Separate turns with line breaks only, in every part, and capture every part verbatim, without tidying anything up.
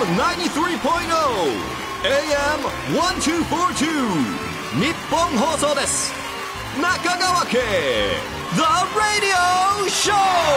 ムナインティスリーポイント エーエムせんにひゃくよんじゅうに 日本放送です。中川家 The Radio Show。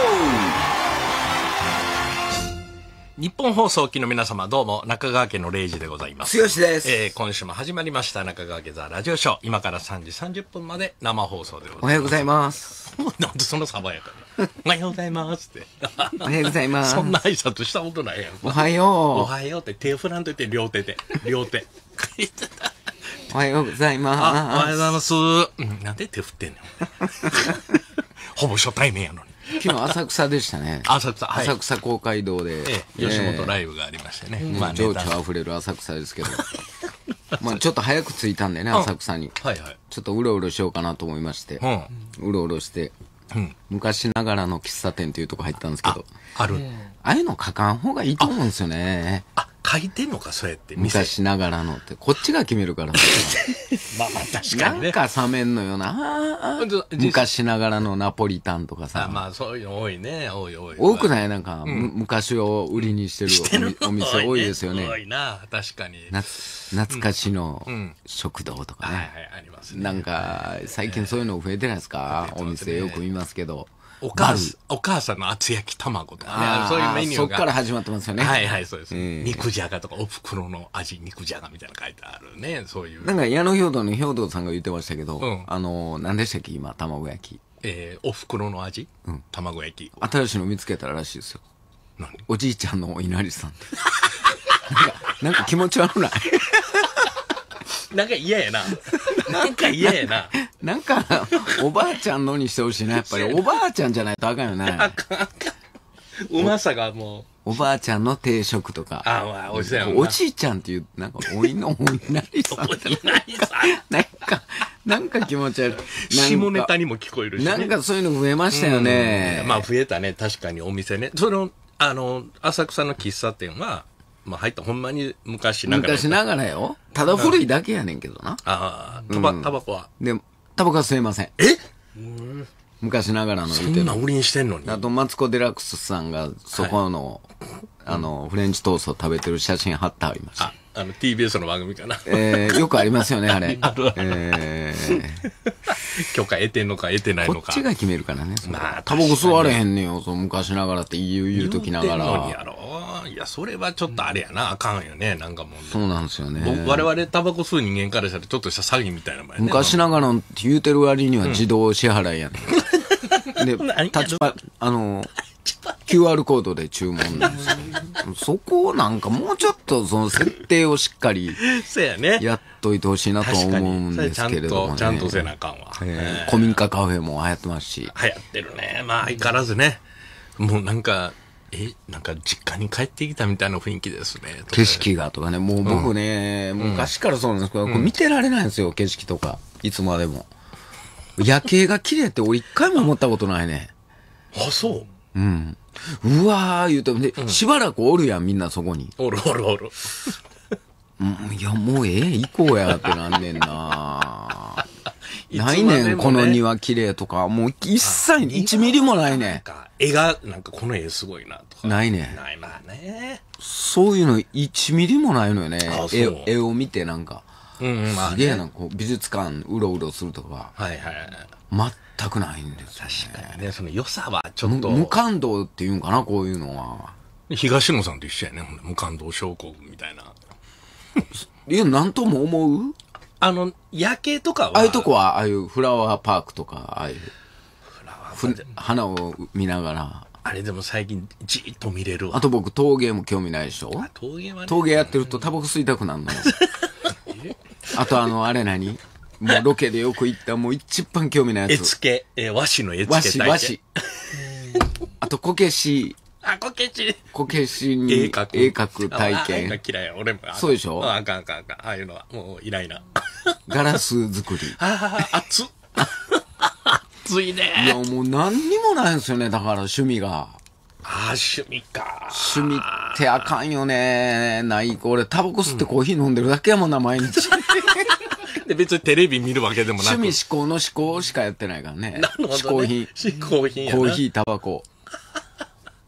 日本放送機の皆様、どうも中川家のれいじでございます。
剛です、
えー、今週も始まりました中川家 The Radio Show。今からさんじさんじゅっぷんまで生放送でございます。
おはようございます。
なんでその爽やかなおはようございますって
おはようございます。
そんな挨拶したことないやん。
おはよう。
おはようって手振らんといて、両手で両手
おはようございます。
あ、おはようございます、うん、なんで手振ってんのほぼ初対面やのに。
昨日浅草でしたね。
浅草、はい、
浅草公会堂で、
ええ、吉本ライブがありましてね、
えー、
まあ、
情緒あふれる浅草ですけどまあちょっと早く着いたんでね、浅草に、
はいはい、
ちょっとうろうろしようかなと思いまして、うん、うろうろして、うん、昔ながらの喫茶店というとこ入ったんですけど、
あ, ある
ああいうの書かん方がいいと思うんですよね。
あ、書いてんのか、そうやって
昔ながらのってこっちが決めるから
まあまあ確かにね、
なんか冷めんのよな。昔ながらのナポリタンとかさ、
あ、まあそういうの多いね、多い多い
多くない？なんか、うん、昔を売りにしてる お, お店多いですよね。
多いな、確かに。
な懐かしの食堂とかね、うんうん、はいはい、
ありますね。
なんか最近そういうの増えてないですか、えー、お店よく見ますけど、
お母さん、お母さんの厚焼き卵とかね、そういうメニューが。
そっから始まってますよね。
はいはい、そうです。えー、肉じゃがとか、お袋の味肉じゃがみたいなの書いてあるね、そういう。
なんか矢野兵道の兵道さんが言ってましたけど、うん、あの、何でしたっけ今、卵焼き。
えー、お袋の味、うん、卵焼き。
新しいの見つけたらしいですよ。
何？
おじいちゃんのお稲荷さんって。なんか、なんか気持ち悪ない
なんか嫌やな。なんか嫌やな。
なんか、おばあちゃんのにしてほしいな。やっぱりおばあちゃんじゃないとあかんよね。あかんあかん。
うまさがも
う。おばあちゃんの定食とか。
あ、まあ、おいしそうやもん
な。おじいちゃんっていう、なんか、おいの、お稲荷さん。お稲荷さん。なんか、なんか気持ち悪い。
下ネタにも聞こえるし、ね。
なんかそういうの増えましたよね。
まあ増えたね。確かにお店ね。その、あの、浅草の喫茶店は、まあ入ったほんまに昔ながら。
昔ながらよ。ただ古いだけやねんけどな。
ああ、タバ、タバコは。
で、タバコは吸えません。
え？
昔ながらの
言うてる。そんな売りにしてんのに。
あと、マツコ・デラックスさんが、そこの、はい、あの、フレンチトーストを食べてる写真貼ってありました。
あ、あの、ティービーエス の番組かな。
えー、よくありますよね、あれ。
あるある。
え
ー、許可得てんのか得てないのか。
こっちが決めるからね。
まあ、
タバコ吸われへんねんよ、その昔ながらって言う、言うときながら。
言うてんのにやろ。いや、それはちょっとあれやな、あかんよね、なんかもう。
そうなんですよね。
我々タバコ吸う人間からしたらちょっとした詐欺みたいなもんやね。
昔ながらって言うてる割には自動支払いやねん。で、タッチパ、あの、キューアール コードで注文なんですよ。そこをなんかもうちょっとその設定をしっかりやっといてほしいなと思うんですけれどもね。
ちゃんとせなあかんわ。
えー、古民家カフェも流行ってますし。
流行ってるね。まあ相変わらずね。もうなんか、え、なんか実家に帰ってきたみたいな雰囲気ですね。
景色がとかね、もう僕ね、うん、昔からそうなんですけど、うん、これ見てられないんですよ、景色とか。いつまでも。夜景が綺麗って俺一回も思ったことないね。
あ、そう
うん。うわー言うて、で、うん、しばらくおるやん、みんなそこに。
おるおるおる。
うん、いや、もうええ、行こうやってなんねんなないねん、この庭綺麗とか。もう一切いちミリもないねん。
絵が、なんかこの絵すごいなとか。
ないねん。
ないなね。
そういうのいちミリもないのよね。絵, 絵を見てなんか。うん、まあ、ね。すげえな、こう美術館うろうろするとか。
はいはい。
全くないんですよ、ね。
確かにね、その良さはちょっと。
無感動っていうんかな、こういうのは。
東野さんと一緒やね、無感動症候群みたいな。
いや、なんとも思う？
あの、夜景とかは。
ああいうとこは、ああいうフラワーパークとか、ああいう。フラワーパーク。花を見ながら。
あれでも最近じーっと見れるわ。
あと僕陶芸も興味ないでしょ。
陶芸はね。
陶芸やってるとタバコ吸いたくなるのよ。あとあの、あれ何もうロケでよく行ったもう一番興味ないやつ。
絵付け、えー、和紙の絵付け
体験。和紙、和紙。あとこけし。
あ、こけし。
こけしに絵描く。絵描く体験。
あ、嫌いや、俺も。
そうでしょ。
あ、あかんあかんあかん。ああいうのはもういないな。
ガラス作り。
ああ、熱っ。熱いね。
いや、もう何にもないんですよね、だから趣味が。
ああ、趣味か。
趣味ってあかんよね。ない。俺、タバコ吸ってコーヒー飲んでるだけやもんな、毎日。
で、別にテレビ見るわけでもなく。
趣味嗜好の嗜好しかやってないからね。
なるほど、ね。
嗜好品。
嗜好品やな。
コーヒー、タバコ。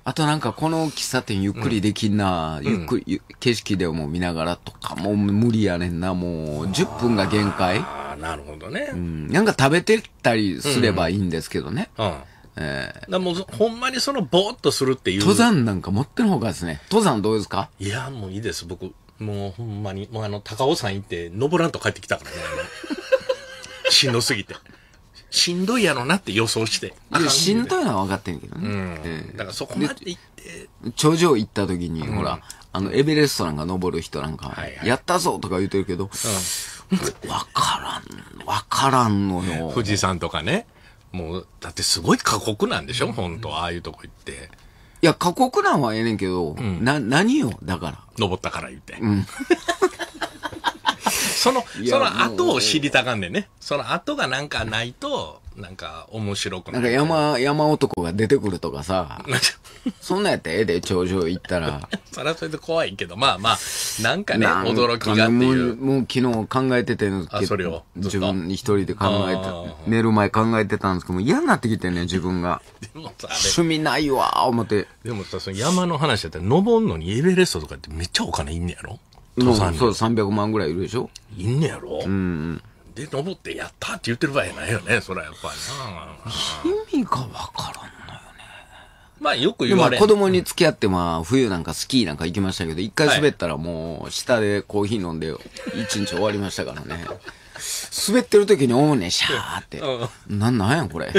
あとなんかこの喫茶店ゆっくりできんな、うん、ゆっくり、景色でも見ながらとか、もう無理やねんな、もうじゅっぷんが限界。
ああ、なるほどね、
うん。なんか食べてたりすればいいんですけどね。
うん。うん、えー、だもうほんまにそのぼーっとするっていう。
登山なんか持ってのほうがですね。登山どうですか？
いや、もういいです、僕。もうほんまに、もうあの、高尾山行って、登らんと帰ってきたからね。しんどすぎて。しんどいやろなって予想して。
いや、しんどいのは分かってんけどね。
うん。えー、だからそこまで行って。
頂上行った時に、うん、ほら、あの、エベレストなんか登る人なんか、はいはい、やったぞとか言うてるけど、うん、分からん、分からんのよ。
富士山とかね。もう、だってすごい過酷なんでしょ、うん、本当ああいうとこ行って。
いや、過酷なんはええねんけど、うん、な、何よ、だから。
登ったから言って。うん。その、その後を知りたがんねんね。その後がなんかないと、なんか面白くない。
なんか山、山男が出てくるとかさ、そんなんやったらええで、頂上行ったら。
それはそれで怖いけど、まあまあ、なんかね、驚きがっていう。
もう、もう昨日考えててんですけど、
あ、それを
自分一人で考えて、寝る前考えてたんですけど、もう嫌になってきてね、自分が。でもさ、趣味ないわ、思って。
でもさ、その山の話だったら、登んのにエベレストとかってめっちゃお金いんねやろ？
登山そう、さんびゃくまんぐらいいるでしょ？
いんねやろ？
うん。
で、登ってやったって言ってる場合やないよね、そらやっぱ
りな。意味がわからんのよね。
まあよく言われ
る。子供に付き合って、まあ冬なんかスキーなんか行きましたけど、一回滑ったらもう下でコーヒー飲んで一日終わりましたからね。滑ってる時に思うね、シャーって。うん、なんなんやこれって。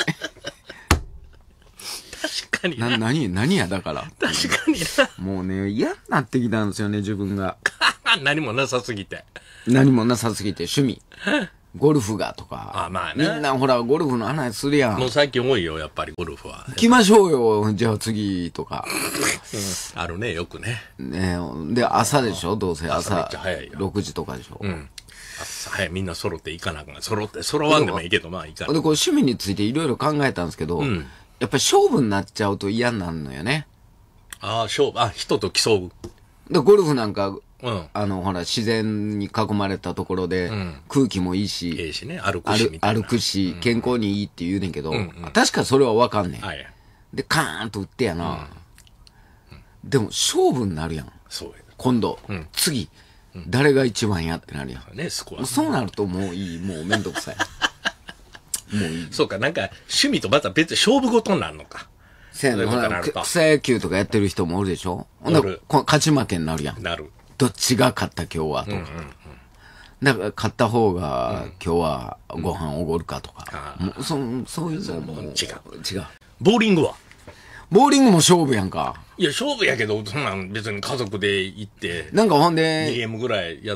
確かにな。
な、何、何やだから。
確かに
な。もうね、嫌になってきたんですよね、自分が。
何もなさすぎて。
何もなさすぎて、趣味。ゴルフがとか。
あ、まあね。
みんなほら、ゴルフの話するやん。
もう最近多いよ、やっぱりゴルフは。
行きましょうよ、じゃあ次とか。
うん、あるね、よくね。
ねで、朝でしょ、どうせ朝。
めっちゃ早いよ。
ろくじとかでしょ。
うん。朝早い、みんな揃って行かなくな揃って、揃わんでもいいけど、まあ行かない。
で、こう趣味についていろいろ考えたんですけど、うん、やっぱり勝負になっちゃうと嫌になるのよね。
ああ、勝負、あ、人と競う。
で、ゴルフなんか、
うん、
あの、ほら、自然に囲まれたところで、うん、空気もいいし、
ええしね、歩くしみたいな。
歩くし、健康にいいって言うねんけど、うんうん、確かそれはわかんねん。はい、で、カーンと打ってやな。うんうん、でも、勝負になるやん。
そうや。
今度、うん、次、うん、誰が一番やってなるやん。
ね、スコア。
そうなるともういい、もうめんどくさい。もういい。
そうか、なんか、趣味とまた別に勝負事になるのか。
せやな、草野球とかやってる人もおるでしょ？ほんなら勝ち負けになるやん。
なる。
どっちが勝った今日はとか。うんうんうん、だから勝った方が今日はご飯おごるかとか。うん、もうそそういうのも違う。違う。
ボーリングは
ボーリングも勝負やんか。
いや、勝負やけど、そんなん別に家族で行って。
なんかほんで、
にゲームぐらいやって。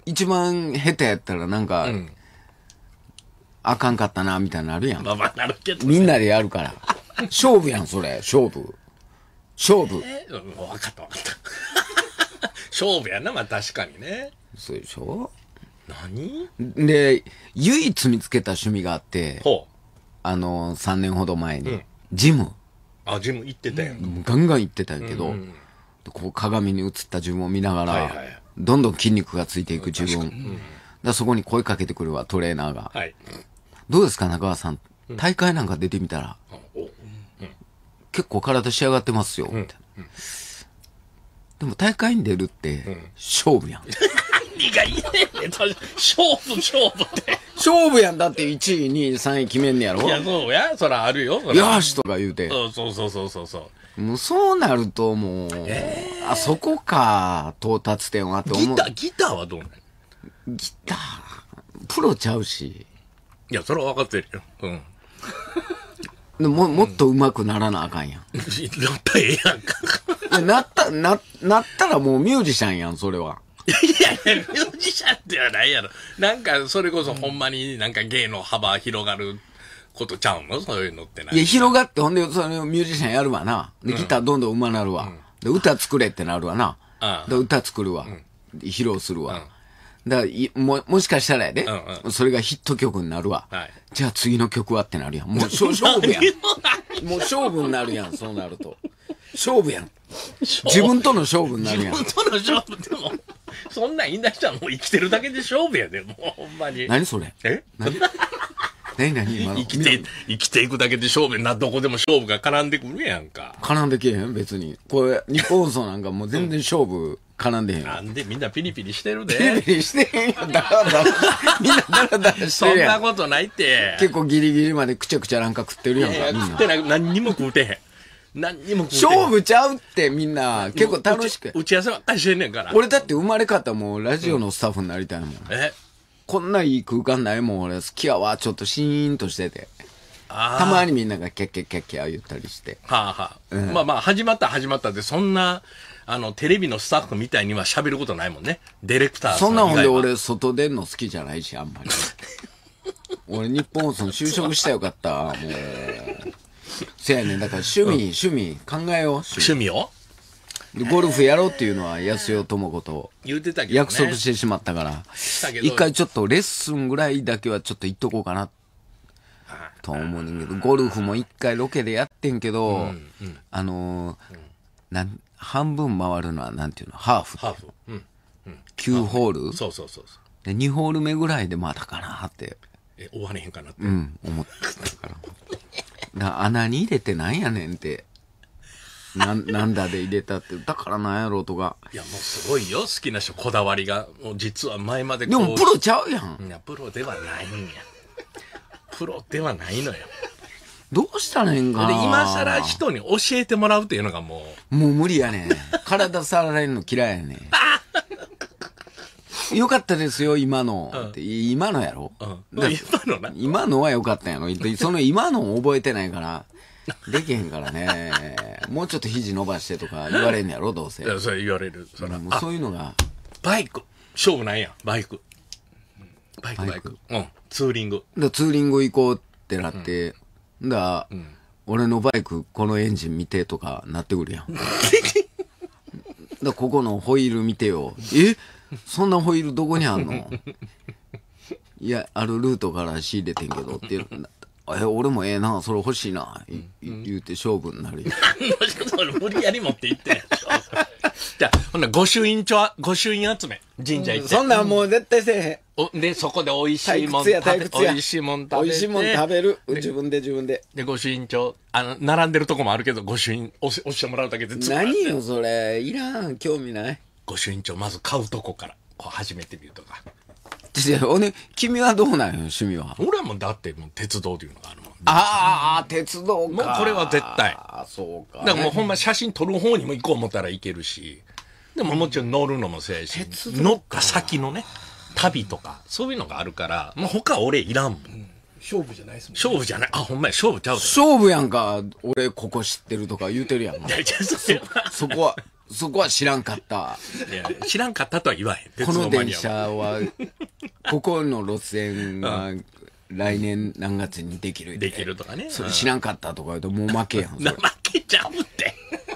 一番下手やったらなんか、うん、あかんかったな、みたいになるやん。
まあまあなるけど。
みんなでやるから。勝負やん、それ。勝負。勝負。
えー、うん、分かった分かった。勝負やな、まあ確かにね。
そうでしょ？
何？
で、唯一見つけた趣味があって、
ほう。
あの、さんねんほど前に、うん、ジム。
あ、ジム行ってたよ。
ガンガン行ってたんやけど、うんうん、こう鏡に映った自分を見ながら、はいはい、どんどん筋肉がついていく自分。うん、だそこに声かけてくるわ、トレーナーが。はい、どうですか、中川さん。大会なんか出てみたら、うんうん、結構体仕上がってますよ、みたいな。うんうん、でも大会に出るって、勝負やん。
何が言えねん、勝負、勝負って。
勝負やんだっていちい、にい、さんい決めんねやろ？
いや、そうや、そらあるよ。よ
ーしとか言うて。
そうそうそうそうそうそう。
もうそうなるともう、えー、あそこか、到達点はって思う。
ギター、ギターはどうなの？
ギター、プロちゃうし。
いや、それは分かってるよ。うん。
でも、もっと上手くならなあかんやん。
なったらええやんか。
なった、な、なったらもうミュージシャンやん、それは。
いやいや、ミュージシャンってはないやろ。なんか、それこそほんまになんか芸の幅広がることちゃうの？そういうのってない。
いや、広がって、ほんで、それミュージシャンやるわな。で、ギターどんどん上手なるわ。うん、で、歌作れってなるわな。うん、で、歌作るわ。うん、披露するわ。うんだからいも、もしかしたらやで、うんうん、それがヒット曲になるわ。はい、じゃあ次の曲はってなるやん。もう勝負やん。もう勝負になるやん、そうなると。勝負やん。自分との勝負になるやん。
自分との勝負でも、そんなん言い出したらもう生きてるだけで勝負やで、もうほんまに。
何それ？
え何
何何今の。
生きて、生きていくだけで勝負な、どこでも勝負が絡んでくるやんか。
絡んでけえへん別に。これ、日本放送なんかもう全然勝負絡んでへんよ。
なんでみんなピリピリしてるで。
ピリピリしてへんよ。だらだら。みんなだらだらして
そ
るやん。
んなことないって。
結構ギリギリまでくちゃくちゃなんか食ってるやんか。
いやいや、
みんな
食ってない。何にも食うてへん。何にも食うてへん。
勝負ちゃうってみんな結構楽しく。
打ち合わせばっかりしてんねんから。
俺だって生まれ方もラジオのスタッフになりたいもん。
え
こんないい空間ないもん俺好きやわ。ちょっとシーンとしてて。
あー
たまにみんながキャッキャッキャッキャ言ったりして。
はあはあ。
うん
まあまあ、始まった始まったで、そんな、あの、テレビのスタッフみたいには喋ることないもんね。ディレクター
そんなほんで
以外は
俺外出んの好きじゃないし、あんまり。俺日本放送の就職したらよかった。もう。せやねん。だから趣味、趣味考えよう。趣
趣味を
味でゴルフやろうっていうのは安代智子と
言うてたけどね。
約束してしまったから、
したけど
一回ちょっとレッスンぐらいだけはちょっと行っとこうかな。と思うねんけど、ゴルフも一回ロケでやってんけど、あのーなん半分回るのはなんていうのハーフ。
ハーフ。うん。
きゅうホール
そうそうそうそう。
でにホール目ぐらいでまだかなって、
え、終われへんかなって。
うん、思ったから。だ穴に入れてなんやねんって。な、なんだで入れたって。だからなんやろうとか。
いや、もうすごいよ。好きな人、こだわりが。もう実は前までこう
でもプロちゃうやん。
いや、プロではないんや。プロではないのよ。
どうしたらええんかな。
で、今更人に教えてもらうっていうのがもう、
もう無理やねん。体触られるの嫌いやねん。よかったですよ、今の。
うん
って今のやろ、
うん。
だ
今のな。
今のはよかったんやろ。でその今のを覚えてないから、できへんからね。もうちょっと肘伸ばしてとか言われんやろ、どうせ。
いや、それ言われる。そら。
もう
あ、
そういうのが。
バイク。勝負ないやん。バイク。バイク、バイク。うん。ツーリング。
だツーリング行こうってなって、うん、だ、うん、俺のバイクこのエンジン見てとかなってくるやん。だここのホイール見てよ。えそんなホイールどこにあんの？いや、あるルートから仕入れてんけどって言う。え、俺もええな、それ欲しいな、い言うて勝負になるよ。
それ無理やり持って行ってん。じゃあ、ほんなら御朱印帳、御朱印集め。神社行って。
そんなんもう絶対せえへん。
おで、そこで美味しいもん
退屈や退屈や
美味しいもん食べて。
美味しいもん食べる。自分で自分で。
で、御朱印帳、あの、並んでるとこもあるけど、御朱印押し押してもらうだけで。
何よ、それ。いらん。興味ない。
御朱印帳、まず買うとこから、こう始めてみるとか。
いや、おね、君はどうなんよ、趣味は。
俺はもう、だってもう鉄道というのがあるもん。
ああ、鉄道か。
もうこれは絶対。
ああ、そうか。
だからもうほんま写真撮る方にも行こう思ったら行けるし、でももちろん乗るのもそうやし、乗った先のね、旅とか、そういうのがあるから、もう他俺いらんもん。うん、
勝負じゃないですもんね。
勝負じゃない。あ、ほんまや、勝負ちゃうで。
勝負やんか、俺ここ知ってるとか言うてるやん。
いやいや、それは。
そこは、そこは知らんかった。
いや、知らんかったとは言わへん。鉄
この電
道マニアは。
車は、ここの路線は、来年何月にできる。
できるとかね。
それ知らんかったとか言うともう負けやん。それ
な負けちゃうって。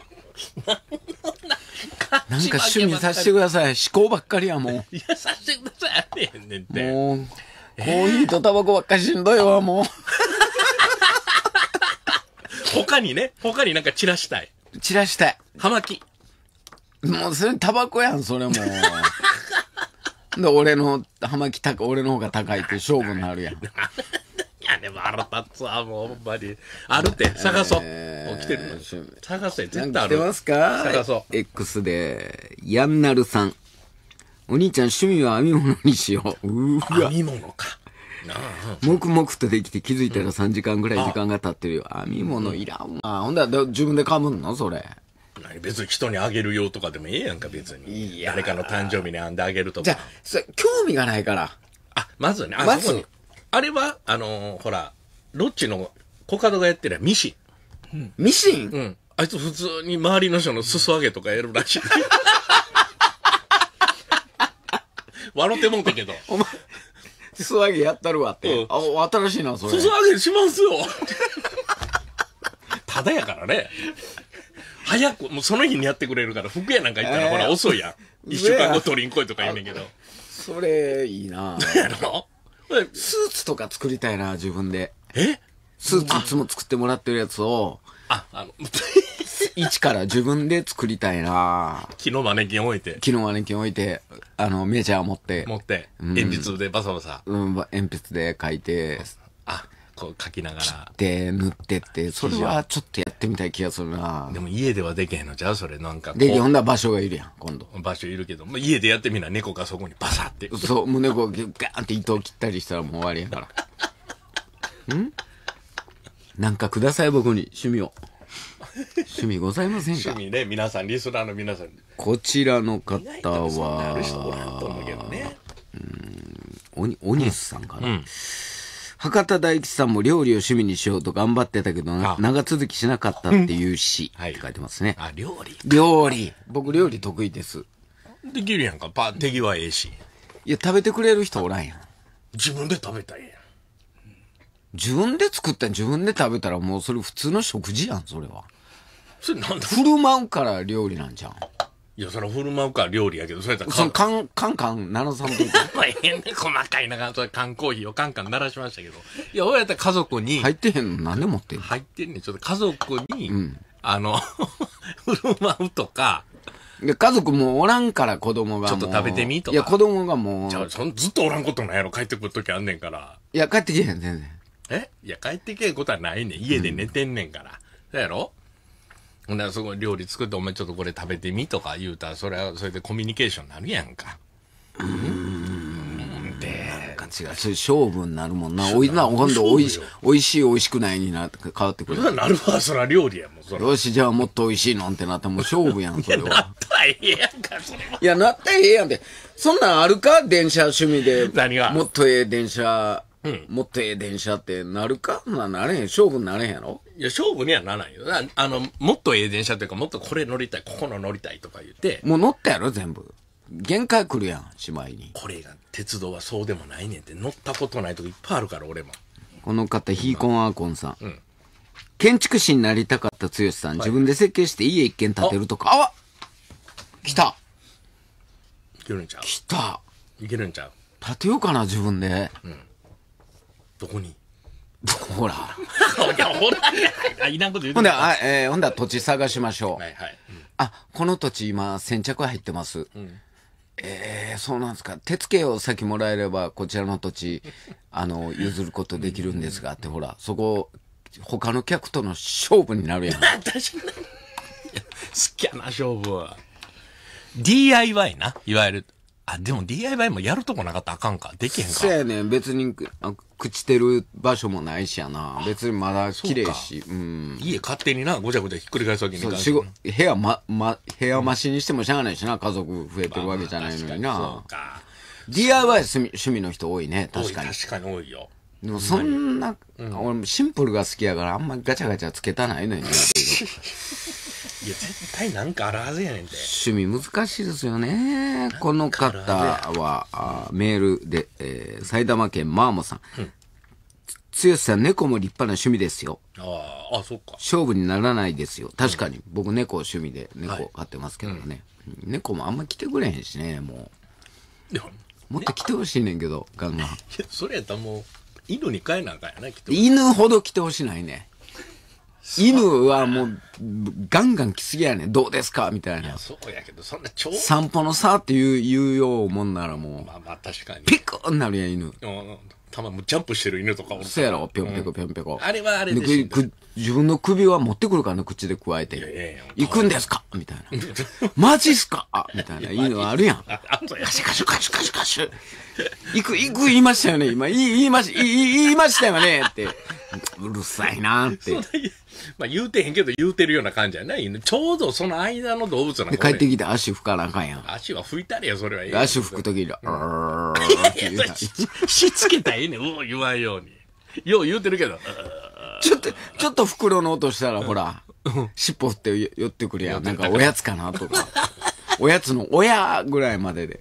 なんか趣味させてください。思考ばっかりやもん。
いや、させてください。やめへんねんって。
もう、コーヒーとタバコばっかりしんどいわ、も
他にね、他になんか散らしたい。
う。散らしたい。
葉巻。
もうそれタバコやん、それもう。で、俺の、葉巻高、俺の方が高いって勝負になるやん。
いや、でも腹立つわ、もうほんまに。あるって、探そう。
えー
起きてるの。探せ、絶
なん
対ある。
か来てますか
探そう。
X で、やんなるさん。お兄ちゃん趣味は編み物にしよう。うーわ。
編み物か。なあ、
黙々とできて気づいたらさんじかんぐらい時間が経ってるよ。編み物いらんわ。ほんだら自分で噛むのそれ。
何別に人にあげるよとかでもええやんか、別に。
いやー
誰かの誕生日に編んであげるとか。
じゃあ、それ興味がないから。
あ、まずね、あ、
まず
そこに。あれは、あのーほら、ロッチのコカドがやってるミシ
ミシン、
ン。うん。あいつ普通に周りの人の裾上げとかやるらしい。笑ってもうたけど。
お前、素揚げやったるわって。
うん
あ、新しいな、それ。
裾上げしますよ。ただやからね。早く、もうその日にやってくれるから、服屋なんか行ったら、
えー
ほら、遅いやん。一週間後取りに来いとか言うねんけど。
それ、いいな
やろ
スーツとか作りたいな、自分で。
え
スーツいつも作ってもらってるやつを、
あ、あの、
一から自分で作りたいな
木のマネキン置いて、
昨日マネキン置いて、あの、メジャー持って、
持って、
うん
鉛筆でバサバサ。
うん、鉛筆で書いて、
あ、 こう書きながら。
で、塗ってって、それはちょっとやってみたい気がするな。
でも家ではできへんのじゃうそれなんかこう。
できほんだら場所がいるやん、今度。
場所いるけど、まあ、家でやってみな、猫がそこにバサって。
そう、胸こうガーンって糸を切ったりしたらもう終わりやから。んなんかください、僕に趣味を。趣味ございませんか？
趣味ね、皆さん、リスナーの皆さん。
こちらの方
は、ある人おら
は、
んと思うけどね。
おに、おにすさんかな。
うん。
博多大吉さんも料理を趣味にしようと頑張ってたけど、な
あ
長続きしなかったっていう詩、
はい
って書いてますね。
あ、料理。
料理。僕料理得意です。
できるやんか。パ手際ええし。
いや、食べてくれる人おらんやん。
自分で食べたいやん。
自分で作ったら自分で食べたらもうそれ普通の食事やん、それは。
それなんだ
振る舞うから料理なんじゃん。
いや、それ振る舞うから料理やけど、それやったら
そのカン、カンカン鳴らさんといて。
まあ、変ね、細かいな感じで缶コーヒーをカンカン鳴らしましたけど。いや、俺やったら家族に、
入ってへんの何で持ってんの？
入ってんねん。ちょっと家族に、
ん
あの、振る舞うとか、
いや、家族もうおらんから子供がもう。
ちょっと食べてみとか
いや、子供がもう。
じゃあ、そんずっとおらんことないやろ、帰ってくるときあんねんから。
いや、帰ってきへん、全然。
えいや、帰ってけんことはないねん。家で寝てんねんから。そうやろほんならそこ料理作って、お前ちょっとこれ食べてみとか言うたら、それは、それでコミュニケーションになるやんか。うーん。で、
なんか違う、そういう勝負になるもんな。おいな、今度おいしい、おいしい、おいしくないになって変わってくる。
なるわ、そら料理やもん、そら。
よし、じゃあもっとおいしいのってなったらもう勝負やん、それ
な
は。
ったらええやんか、それは。
いや、なったらええやんって。そんなんあるか電車趣味で。
何が
もっとええ電車、
うん
もっとええ電車ってなるかな、なれへん。勝負になれへんやろ？
いや、勝負にはならないよ。ああの、もっとええ電車というか、もっとこれ乗りたい、ここの乗りたいとか言って、
もう乗ったやろ、全部。限界来るやん、しまいに。
これが、鉄道はそうでもないねんって乗ったことないとこいっぱいあるから、俺も。
この方、ヒーコンアーコンさん。
うん
建築士になりたかった剛さん、自分で設計して家一軒建てるとか。あ来た
いけるんちゃ
来た
ういけるんちゃう
建てようかな、自分で。
どこに
ほら。
いや、ほら、あいらんこと言う
ほんで、
ては
あ、えー、ほんだら土地探しましょう。
いはい。
あ、この土地今、先着入ってます。
ん
えー、そうなんですか。手付けを先もらえれば、こちらの土地、あの、譲ることできるんですが、ってほら、そこ、他の客との勝負になるやん。
私な、いや好きやな、勝負は。ディーアイワイ な、いわゆる。あ、でも ディーアイワイ もやるとこなかったらあかんか。できへんか。
そうやねん。別に、あ朽ちてる場所もないしやな。別にまだ綺麗し。うん。
家勝手にな、ごちゃごちゃひっくり返すわけにいかんし
そう仕事部屋ま、ま、部屋増しにしてもしゃあないしな。家族増えてるわけじゃないのにな。
そうか。
ディーアイワイ 趣味趣味の人多いね。確かに。
確かに多いよ。
でもそんな、俺もシンプルが好きやからあんまガチャガチャつけたないのよね。
いや、絶対なんかあるはずやねんて。
趣味難しいですよね。この方は、あメールで、えー埼玉県マーモさん。剛さん、猫も立派な趣味ですよ。
ああ、あ、そっか。
勝負にならないですよ。確かに、僕猫趣味で猫飼ってますけどね。猫もあんま来てくれへんしね、も
いや、
う。もっと来てほしいねんけど、ガンガン。
いやそれやったらもう、犬に飼えなあかんやな、きっと。
犬ほど来てほしないね。犬はもう、ガンガン来すぎやねん。どうですかみたいな。
そうやけど、そんな超、
散歩のさって言う、言うようもんならもう、
まあまあ確かに。
ピクーンなるやん、犬。
うんたまにジャンプしてる犬とかおるから
そうやろ、ぴょんぴょこぴょんぴょこ。
あれはあれ
で
でしんどい
く自分の首は持ってくるからね、口で加えて。
いやいやいや
行くんですかみたいな。マジっすかあみたいな犬あるやん。
あ、あとや
カシュカシュカシュカシュカシュ。行く、行く言いましたよね。今、言い言いまし、言い言いましたよね。って。うるさいなって。
まあ言うてへんけど言うてるような感じやな、犬。ちょうどその間の動物なん
で、
か
帰ってきて足拭かなあかんやん。
足は拭いたれよ、それはええ
で足拭くときに、うーんって言うたら
ししつけたらええねん、うお言わんように。よう言うてるけど、
ちょっと、ちょっと袋の音したら、ほら、尻尾振って寄ってくるやん。なんかおやつかなとか。おやつの親ぐらいまでで。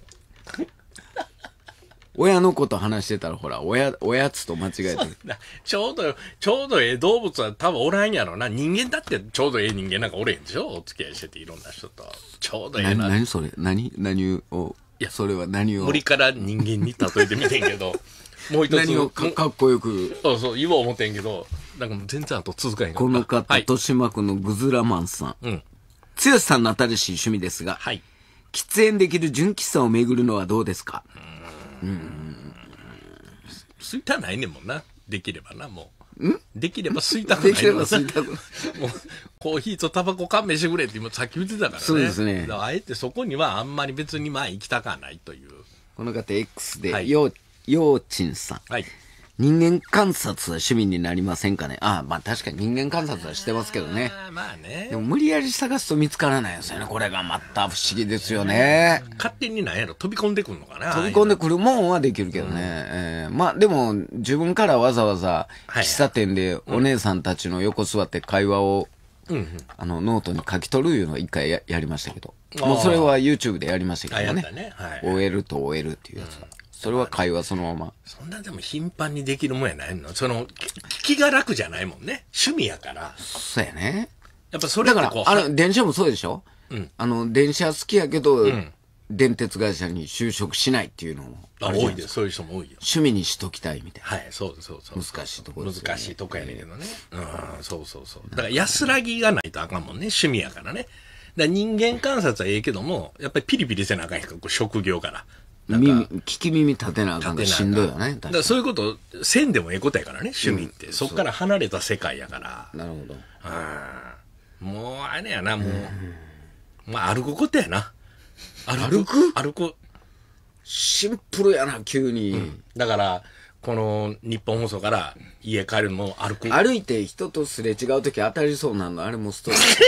親のこと話してたら、ほら、おや、おやつと間違えてる。
ちょうど、ちょうどええ動物は多分おらんやろな。人間だってちょうどええ人間なんかおれへんでしょお付き合いしてていろんな人と。ちょうどええ
何、
な。
何それ何何を、
いや
それは何を、
無理から人間に例えてみてんけど、もう一つ。
何をかかっこよく。
そうそう、言おう思ってんけど、なんかもう全然あと続かへんかった。
この方、
はい。
豊島区のグズラマンさん。
うん。
剛さんの新しい趣味ですが、
はい。
喫煙できる純喫茶を巡るのはどうですか？
そういったらないねんもんな。できればな、もできれば吸いたくない。
できれば吸いたくない。
もう、コーヒーとタバコ勘弁してくれって今さっき言ってたからね。
そうですね。
だからあえてそこにはあんまり別にまあ行きたかないという。
この方 X で、
はい、
よう、ようちんさん。
はい。
人間観察は趣味になりませんかね。ああ、まあ確かに人間観察はしてますけどね。
あまあね。
でも無理やり探すと見つからないですよね。これがまた不思議ですよね。
勝手になんやろ飛び込んでくるのかな。
飛び込んでくるもんはできるけどね。うんえー、まあでも自分からわざわざ喫茶店でお姉さんたちの横座って会話を、うんうん、あのノートに書き取るいうのを一回 や, やりましたけど。もうそれは YouTube でやりましたけどね。
ねはい、
終えると終えるっていうやつは。うんそれは会話そのまま。
そんなでも頻繁にできるもんやないの。その、気が楽じゃないもんね。趣味やから。
そうやね。
やっぱそれ
だから、あの、電車もそうでしょうん。あの、電車好きやけど、うん、電鉄会社に就職しないっていうのも
あるじゃないですか。あ、多いです。そういう人も多いよ。
趣味にしときたいみたいな。
はい、そうそうそう。
難しいところ
です、ね。難しいとこやねんけどね。うん、そうそうそう。だから安らぎがないとあかんもんね。趣味やからね。だから人間観察はええけども、やっぱりピリピリせなあかんやんか、職業から。
耳、聞き耳立てなあかんがしんどいよね。
だからそういうこと、せんでもええことやからね、趣味って。うん、そっから離れた世界やから。
なるほど。
もう、あれやな、もう、うん、まあ歩くことやな。
歩く
歩く。
シンプルやな、急に。うん、
だから、この日本放送から家帰るのも歩く。
歩いて人とすれ違うとき当たりそうなの、あれもストレス。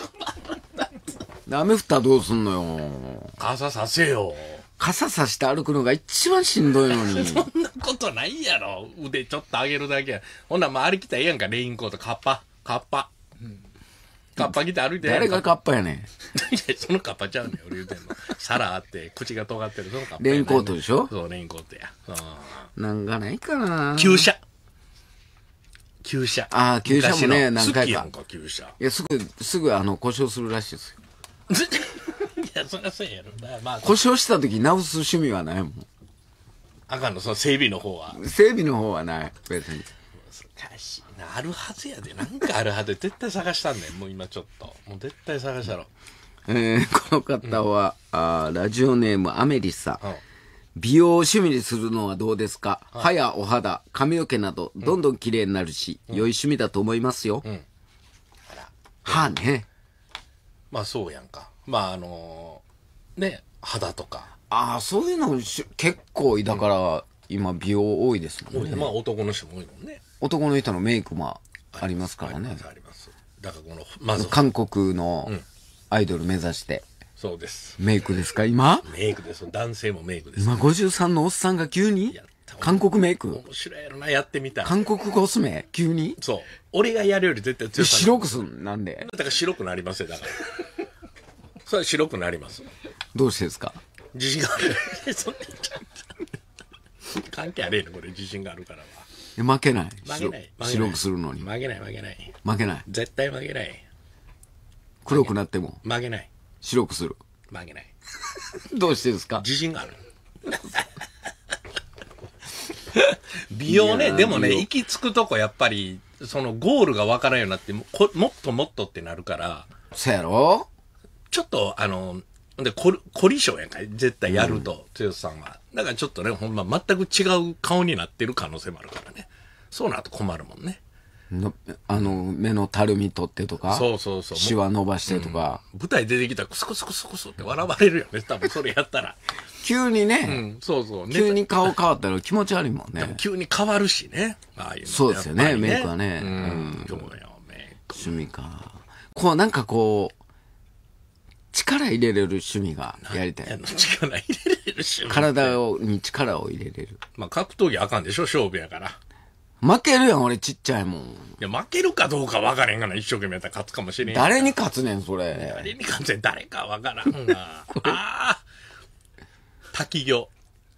雨降ったらどうすんのよ。
傘させよ。
傘さして歩くのが一番しんどいのに。
そんなことないやろ。腕ちょっと上げるだけや。ほんならまあ歩きたらええやんか。レインコート、カッパ、カッパ。うん、カッパ着て歩いて
誰がカッパやねん。い
や、そのカッパちゃうねん。俺言うてんの。皿あって、口が尖ってる。そのカッパ、
ね。レインコートでしょ
そう、レインコートや。
なんかないかな。
旧車。旧車。
ああ、旧車もね、何回か。
好きやんか、旧車。
いや、すぐ、すぐあの、故障するらしいですよ。
いや、そりゃそうやろ。まあ、
故障した時直す趣味はないもん。
あかんの、その整備の方は。
整備の方はない、別に。
難しいな。あるはずやで。なんかあるはずで。絶対探したんねん。もう今ちょっと。もう絶対探したろ。
えー、この方は、うん、あラジオネームアメリサ。うん、美容を趣味にするのはどうですか、うん、歯やお肌、髪の毛など、どんどん綺麗になるし、うん、良い趣味だと思いますよ。うん、あら歯ね。
まあそうやんか。まああのー、ね、肌とか。
ああ、そういうの結構、だから、うん、今美容多いですもんね。
まあ男の人も多いもんね。
男の人のメイクもありますからね。
あります、あります。だからこの、まず。
韓国のアイドル目指して。うん、
そうです。
メイクですか、今
メイクです。男性もメイクです。
今ごじゅうさんのおっさんが急に韓国メイク
面白いやろな、やってみた。
韓国コスメ急に
そう。俺がやるより絶対強い。
白くすんなんで
だから白くなりますよ、だから。それは白くなります。
どうしてですか
自信がある。そんな関係あれえのこれ、自信があるからは。
負けない。
負けない。
白くするのに。
負けない、負けない。
負けない。
絶対負けない。
黒くなっても
負けない。
白くする。
負けない。
どうしてですか
自信がある。美容ね、でもね、行き着くとこやっぱり、そのゴールが分からんようになって、ももっともっとってなるから。
そやろ
ちょっと、あの、で、凝り性やんか、絶対やると、剛、うん、さんは。だからちょっとね、ほんま全く違う顔になってる可能性もあるからね。そうなると困るもんね。
のあの、目のたるみ取ってとか、
そうそうそう。
シワ伸ばしてとか、
うん。舞台出てきたらクスクスクスクスって笑われるよね、多分それやったら。
急にね、
うん、そうそう。
急に顔変わったら気持ち悪いもんね。
急に変わるしね。ああいうの
そうですよね、メイクはね。
うん。うん、そうよ、メイク。
趣味か。こう、なんかこう、力入れれる趣味がやりたい。
力入れれる趣味。
体をに力を入れれる。
まあ格闘技あかんでしょ、勝負やから。
負けるやん、俺ちっちゃいもん。い
や、負けるかどうか分からへんがな、一生懸命やったら勝つかもしれん。
誰に勝つねん、それ。
誰に勝つねん、誰か分からんが。ああ。滝行。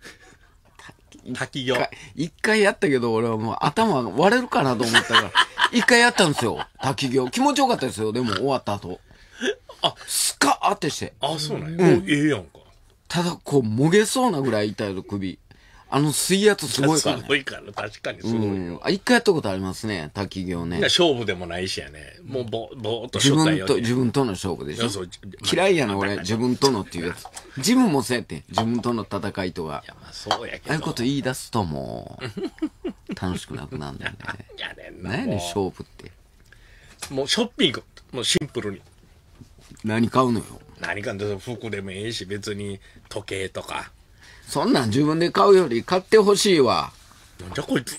滝行。
一回やったけど、俺はもう頭割れるかなと思ったから、一回やったんですよ、滝行。気持ちよかったですよ、でも終わった後。あ、スカーってして。
あ、そうなんや。うん、ええやんか。
ただ、こう、もげそうなぐらい痛いの、首。 あの水圧すごいからね。
すごいから、確かにすごいよ。
うん。あ、一回やったことありますね、滝行ね。
勝負でもないしやね。もうぼ、ぼーっとし
自分と、
とったよね。
自分との勝負でしょ。
そう
嫌いやな、俺、自分とのっていうやつ。自分もそうやって、自分との戦いとか。
いや、まあそうやけど。
ああいうこと言い出すともう、楽しくなくなるんだよね。
やねんな。
何やねん、
も
勝負って。
うもうショッピング、もうシンプルに。
何買うのよ。
何かで服でもええし、別に時計とか。
そんなん自分で買うより買ってほしいわ。
なんじゃこいつ。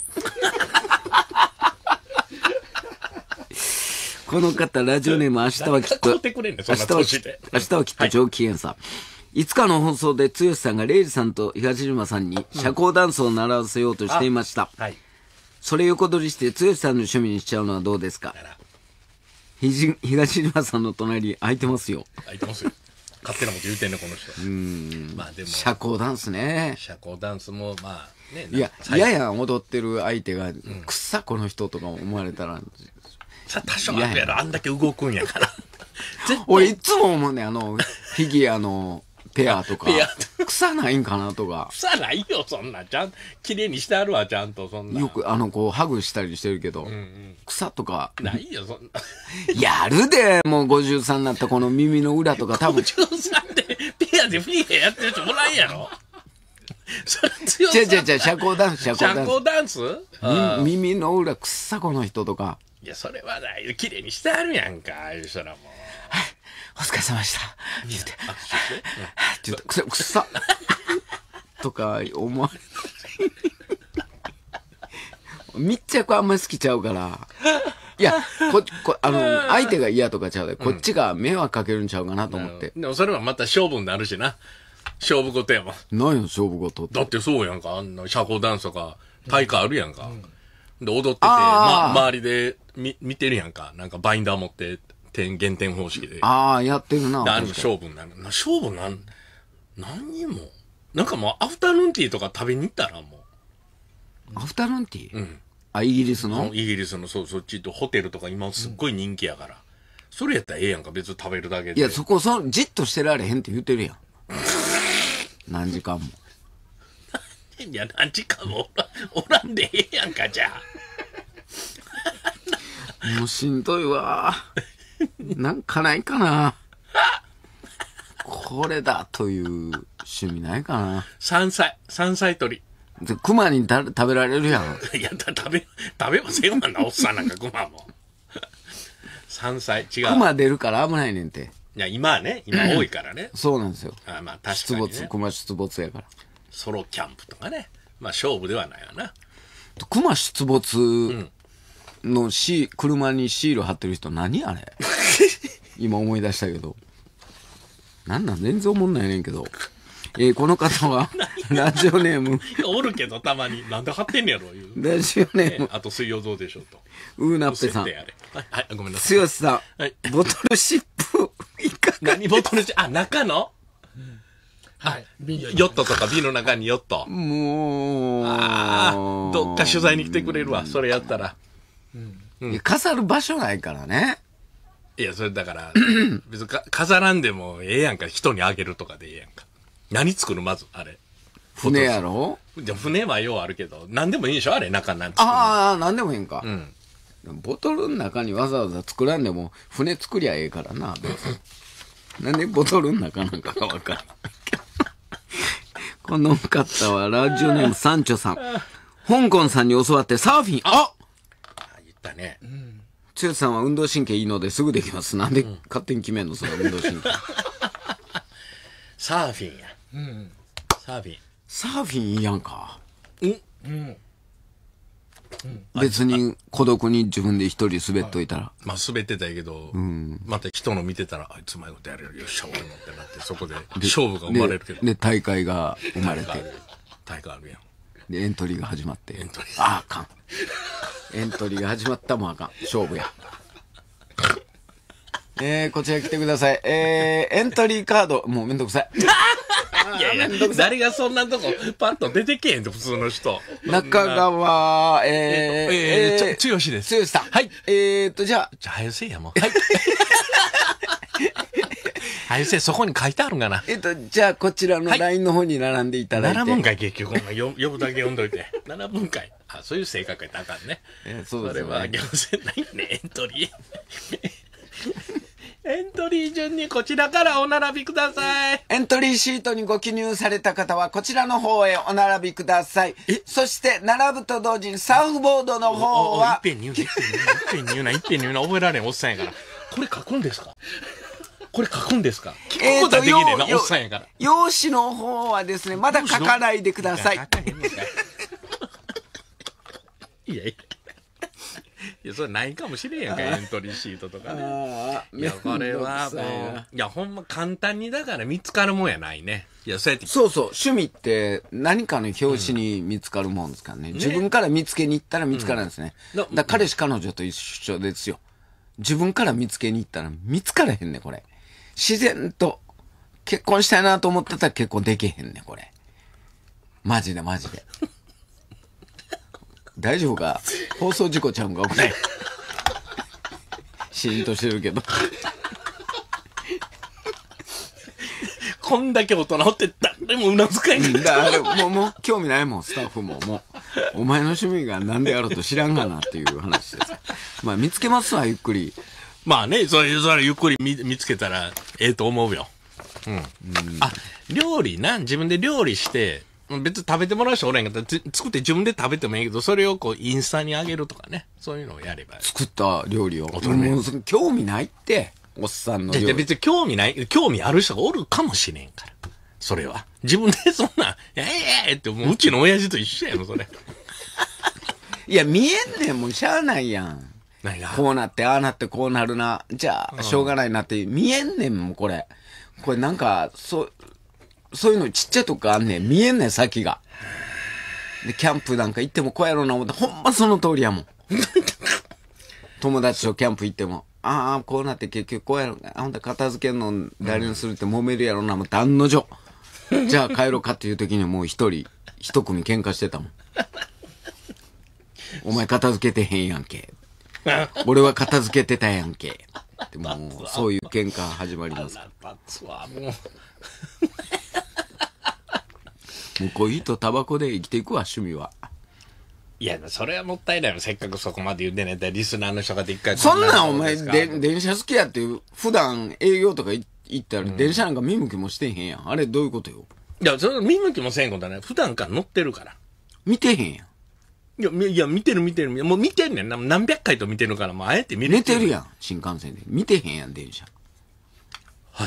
この方、ラジオネーム、明日はきっと、
買ってくれんねんそんな
明日はき
年で
明日はきっと上機嫌さ。いつかの放送で剛さんがレイジさんと東島さんに社交ダンスを習わせようとしていました。
はい。
それ横取りして剛さんの趣味にしちゃうのはどうですか？
だから、
ひじ東島さんの隣空いてますよ。
空いてますよ。勝手なこと言うてんねこの人。うん。まあでも、
社交ダンスね。
社交ダンスも、まあね。
いや、
最
嫌やん、踊ってる相手が、くっさこの人とか思われたら。
さ多少あるやろ、あんだけ動くんやから。
俺いつも思うね、あの、フィギュアのペアとか
ペア、
草ないんかなとか。
草ないよ、そんな。ちゃん、綺麗にしてあるわ、ちゃんと、そんな。
よく、あの、こう、ハグしたりしてるけど、草とか。
ないよ、そんな。
やるで、もうごじゅうさんになったこの耳の裏とか多分。
ごじゅうさんでペアでフィギュアやってる人おらんやろ。それ強さ。
違う違う違う、社交ダンス、社交ダンス。
社交ダンス
み耳の裏、くっさこの人とか。
いや、それはないよ。綺麗にしてあるやんか、ああいう人らも。
お疲れ様でした。言うて。ちょっと、くさ、くさ。とか、思われ密着あんまり好きちゃうから。いや、こ、こ、あの、相手が嫌とかちゃうで、こっちが迷惑かけるんちゃうかなと思って。
でもそれはまた勝負になるしな。勝負事やもん。
何よ、勝負事って。
だってそうやんか。あんな社交ダンスとか、大会あるやんか。で、踊ってて、ま、周りで見、見てるやんか。なんかバインダー持って、点、減点方式で。
ああ、やってるな。
何勝負になる。な勝負なん、何にも。なんかもう、アフタヌーンティーとか食べに行ったらも
う。アフタヌーンティー
うん。
あ、イギリスの
イギリスの、そう、そっちとホテルとか今すっごい人気やから。それやったらええやんか、別に食べるだけで。
いや、そこ、そ、じっとしてられへんって言ってるやん。何時間も。
いや、何時間もおらおらんでええやんか、じゃ
あ。もうしんどいわ。なんかないかな。これだという趣味ないかな。
山菜、山菜採り。
で、熊にた食べられるやん。
いや、だ食べ、食べませんわな、おっさんなんか熊も。山菜、違う。
熊出るから危ないねんて。
いや、今はね、今多いからね。
そうなんですよ。
あまあ、確かに、ね。
出没、熊出没やから。
ソロキャンプとかね。まあ、勝負ではないわな。
熊出没のシー、車にシール貼ってる人何あれ今思い出したけど。なんなん全然思んないねんけど。えー、この方は、ラジオネーム。
おるけど、たまに。なんで貼ってんねやろ、言う。
ラジオネーム。
あと、水曜どうでしょうと。
うーなっぺさん。はい、
はい、ごめんなさい。
剛さん。はい。ボトルシップ、いかが
何ボトルシップ、あ、中のはい。ヨットとか瓶の中にヨット。
もう。
ああ、どっか取材に来てくれるわ、それやったら。
うん。いや、飾る場所ないからね。
いや、それだから、別にか飾らんでもええやんか、人にあげるとかでええやんか。何作るまず、あれ。
船やろ？
じゃ船はようあるけど、何でもいいでしょあれ、中なん作る。
ああ、何でもいいんか。
うん。
ボトルの中にわざわざ作らんでも、船作りゃええからな。なんでボトルの中なんかがわかる。この方はラジオネームサンチョさん。香港さんに教わってサーフィン。あ
あ言ったね。
剛さんは運動神経いいのですぐできます。なんで勝手に決めんのその運動神経。
サーフィンや。うん。サーフィン。
サーフィンいいやんか。
うん。うん
別に孤独に自分で一人滑っといたら。
まあ滑ってたけど、うん、また人の見てたら、あいつうまいことやれるよっしゃ、俺もってなって、そこで勝負が生まれるけど。
で、で大会が生まれて。
大会あるやん。
で、エントリーが始まって。
エントリー。
ああ、あかん。エントリーが始まったもんあかん。勝負や。えー、こちら来てください。えー、エントリーカード、もうめんどくさい。
いやいや、誰がそんなとこ、パッと出てけへんと、普通の人。
中川、えー、
えー、えー、つよしです。
つよしさん。はい。えーと、じゃあ。
じゃあ、早せやもん。はい。 はい、せ、そこに書いてあるんかな。
えっと、じゃあ、こちらの ライン の方に並んでいただいて。
並ぶんかい、結局。呼ぶだけ読んどいて。並ぶんかい。あ、そういう性格やったらあかんね。
えそうですよね。
それは行政ないね、エントリー。エントリー順にこちらからお並びください。
エントリーシートにご記入された方はこちらの方へお並びください。そして並ぶと同時にサーフボードの方は。
いっぺんに言うな、いっぺんに言うな、いっぺんに言うな、覚えられんおっさんやから。これ書くんですかこれ書くんですか聞くことはできねえな、おっさんやから。
用紙の方はですね、まだ書かないでください。
いやいや。いや、それないかもしれんやんか、エントリーシートとかね。いや、これはもう、いや、ほんま簡単にだから見つかるもんやないね。いや、そうやって。
そうそう、趣味って何かの表紙に見つかるもんですからね。うん、自分から見つけに行ったら見つからんですね。うん、だから彼氏彼女と一緒ですよ。自分から見つけに行ったら見つからへんね、これ。自然と結婚したいなと思ってたら結婚できへんね、これ。マジでマジで。大丈夫か放送事故ちゃうんかこれ。シーンとしてるけど。
こんだけ大人おって誰もうなずかいん
だ。あれ、もう、もう、興味ないもん、スタッフも。もう、お前の趣味が何であろうと知らんがなっていう話です。まあ、見つけますわ、ゆっくり。
まあね、それ、それゆっくり 見, 見つけたらええと思うよ。うん。うん、あ、料理な、自分で料理して、別に食べてもらう人おれんかったら、作って自分で食べてもいいけど、それをこう、インスタに上げるとかね。そういうのをやれば。
作った料理を。もう、興味ないって。おっさんの料理。
別に興味ない、興味ある人がおるかもしれんから。それは。自分でそんな、ええー、って、もううちの親父と一緒やの、それ。
いや、見えんねん、もうしゃあないやん。
何が
こうなって、ああなって、こうなるな。じゃあ、しょうがないなって、見えんねん、もうこれ。これなんか、そう、そういうのちっちゃいとこあんねん。見えんねん、先が。で、キャンプなんか行ってもこうやろうな思って、ほんまその通りやもん。友達とキャンプ行っても、ああ、こうなって結局こうやろうな。あんた片付けんの誰にするって揉めるやろうな、もう案の定。じゃあ帰ろうかっていう時にもう一人、一組喧嘩してたもん。お前片付けてへんやんけ。俺は片付けてたやんけ。でもう、そういう喧嘩始まります。もうコーヒーとタバコで生きていくわ、趣味は。
いや、それはもったいないよ。せっかくそこまで言うてねえリスナーの人がで一回。
そんなんお前、で、電車好きやって、普段営業とか行ったら、うん、電車なんか見向きもしてへんやん。あれどういうことよ。
いや、それ見向きもせんことはね、普段から乗ってるから。
見てへんやん。
いや、いや、見てる見てる。もう見てんねん。何百回と見てるから、もうあえて見る。
寝てるやん、新幹線で。見てへんやん、電車。
はい。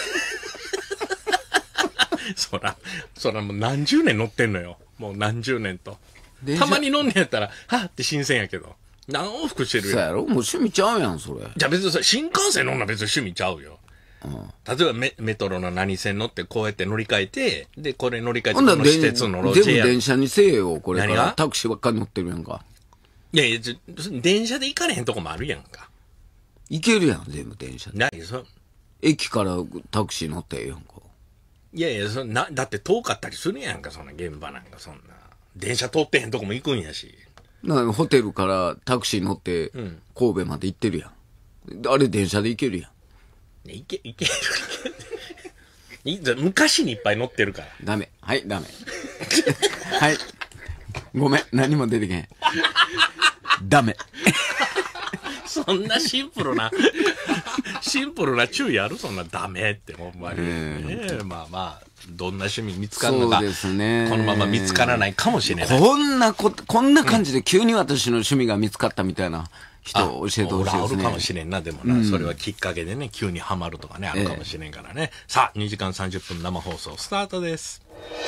そら、そらもう何十年乗ってんのよ。もう何十年と。たまに乗んねやったら、はぁって新鮮やけど。何往復してるよ。
そうやろもう趣味ちゃうやん、それ。
じゃあ別にそれ、新幹線乗んな別に趣味ちゃうよ。うん、例えばメ、メトロの何線乗ってこうやって乗り換えて、で、これ乗り換えて、この施設のロジェ
全部電車にせえよ、これから。タクシーばっかり乗ってるやんか。
いやいや、電車で行かれへんとこもあるやんか。
行けるやん、全部電車で。
何そ
駅からタクシー乗ってええやんか。
いやいや、そな、だって遠かったりするやんか、そんな現場なんか、そんな。電車通ってへんとこも行くんやし。
なホテルからタクシー乗って、神戸まで行ってるやん。うん、あれ電車で行けるやん。
いけ、いける。いけ昔にいっぱい乗ってるから。
ダメ。はい、ダメ。はい。ごめん。何も出てけん。ダメ。
そんなシンプルな、シンプルな注意あるそんなダメってほんまに。えー、まあまあ、どんな趣味見つかるのか。そうですね。このまま見つからないかもしれない。
こんなこ、こんな感じで急に私の趣味が見つかったみたいな。人を教えてほしいですね。
あるかもしれんな、でもな、うん、それはきっかけでね、急にハマるとかね、あるかもしれんからね。ええ、さあ、にじかんさんじゅっぷん生放送スタートです。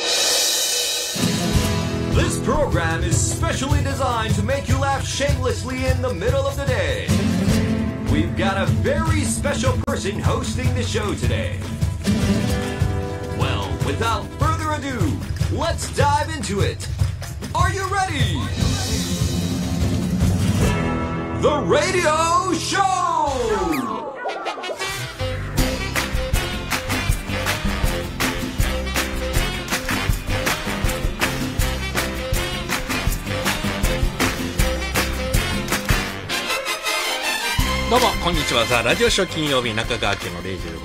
This program is specially designed to make you laugh shamelessly in the middle of the day. We've got a very special person hosting the show today. Well, without further ado, let's dive into it. Are you ready?The Radio Show!
どうもこんにちは。ザ・ラジオショー金曜日中川家のレイジでございます。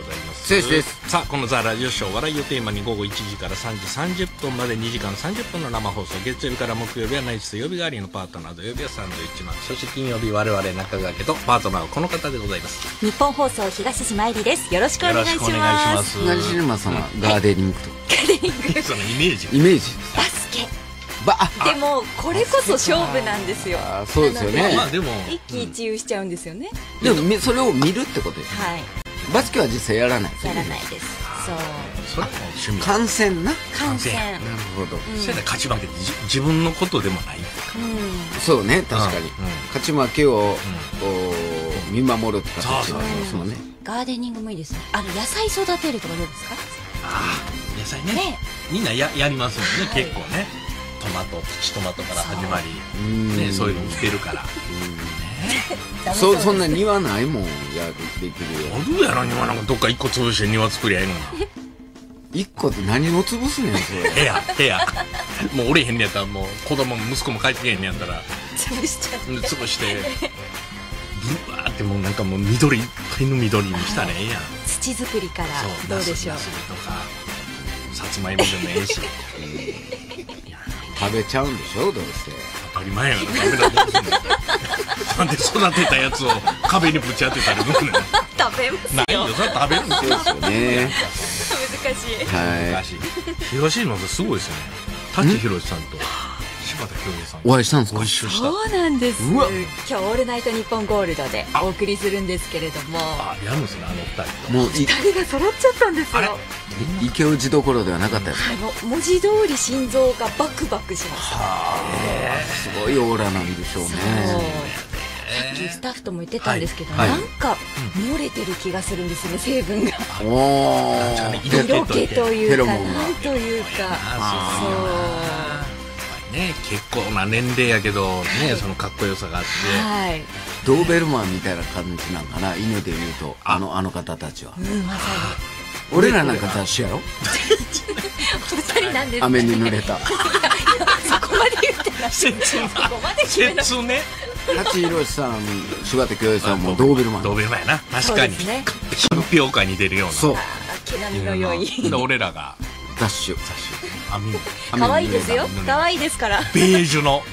剛ですさあこのザ・ラジオショー笑いをテーマに午後いちじからさんじさんじゅっぷんまでにじかんさんじゅっぷんの生放送月曜日から木曜日はナイツ曜日代わりのパートナー土曜日はサンドウィッチマンそして金曜日我々中川家とパートナーはこの方でございます
日本放送東島愛理ですよろしくお願いします
東島さんはガーデニングとか、
ガーデニング
そのイメージ
イメージ
バスケ
ば
でもこれこそ勝負なんですよ
あそうですよね
まあでも
一喜一憂しちゃうんですよね、
でもみそれを見るってことですね、
はい
バスケは実際やらない
やらないですそう
それも趣味
観戦な
観戦
なるほど、
それで勝ち負けってじ自分のことでもない
うん
そうね確かに、
うんうん
勝ち負けを、こう見守るって形になりますもんね。
ガーデニングもいいですねあの野菜育てるとかどうですか
ああ野菜ね
ね
みんなややりますもんね、
はい
結構ねトマトプチトマトから始まり
うん
ねそういうの売ってるから
そそんな庭ないもんやるできるよ。
あるやろ庭なんかどっか一個潰して庭作りゃいいのな
一個って何を潰すねんそれ。
部屋部屋もう折れへんねやったらもう子供も息子も帰ってけへんねやったら
潰しちゃって
潰してブワーってもうなんかもう緑いっぱいの緑にしたらええやん
土作りから
そう
どうでしょう
ナスナスとかさつまいもでもええし
食べちゃうんでしょどうせ。
当たり前やな食べなどうすんのなんで育てたやつを壁にぶち当てたりどうねん
食べます
ないよそれ食べるんですよ
ですよね。
難しい
は
昔東島さんすごいですよね舘ひろしさんと柴田恭平さん
い。お会いしたんですか
ご一。緒した
そうなんです
うわ
今日オールナイトニッポンゴールドでお送りするんですけれども
あやるんですねあの二人と
もうい
二人が揃っちゃったんです
あれ
よ
池内どころではなかったですか。
あの文字通り心臓がバクバクしました
すごいオーラなんでしょうね。
そうさっきスタッフとも言ってたんですけど、
はい
なんか漏れてる気がするんですよね成分が
お
なんかね
ー。
色気というか
フェロモンが
なんというか
あそうね結構な年齢やけどねそのかっこよさがあって
はい、
ドーベルマンみたいな感じなんかな犬で言うとあのあの方たちは。
うん、まさ
俺らなんか雑誌やろ。
にお二人なんです
雨に濡れた。
そこまで言ってない
切な
そこまで言ってない
切ね
舘ひろしさん柴田恭平さんもドーベルマン。
ドーベルマンやな確
そう
かに
ですね
品評会に出るような
そう
毛並みの良い
で俺らが
ダッシュ。
網
可愛いですよ
雨に濡れた
可愛いですから
ベージュの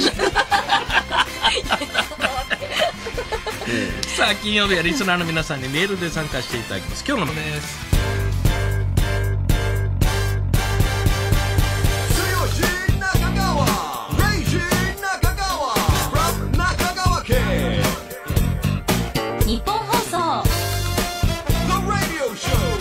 さあ金曜日はリスナーの皆さんにメールで参加していただきます今日のです
剛中川 Crazy 中川 from 中川家
日本放送
The Radio Show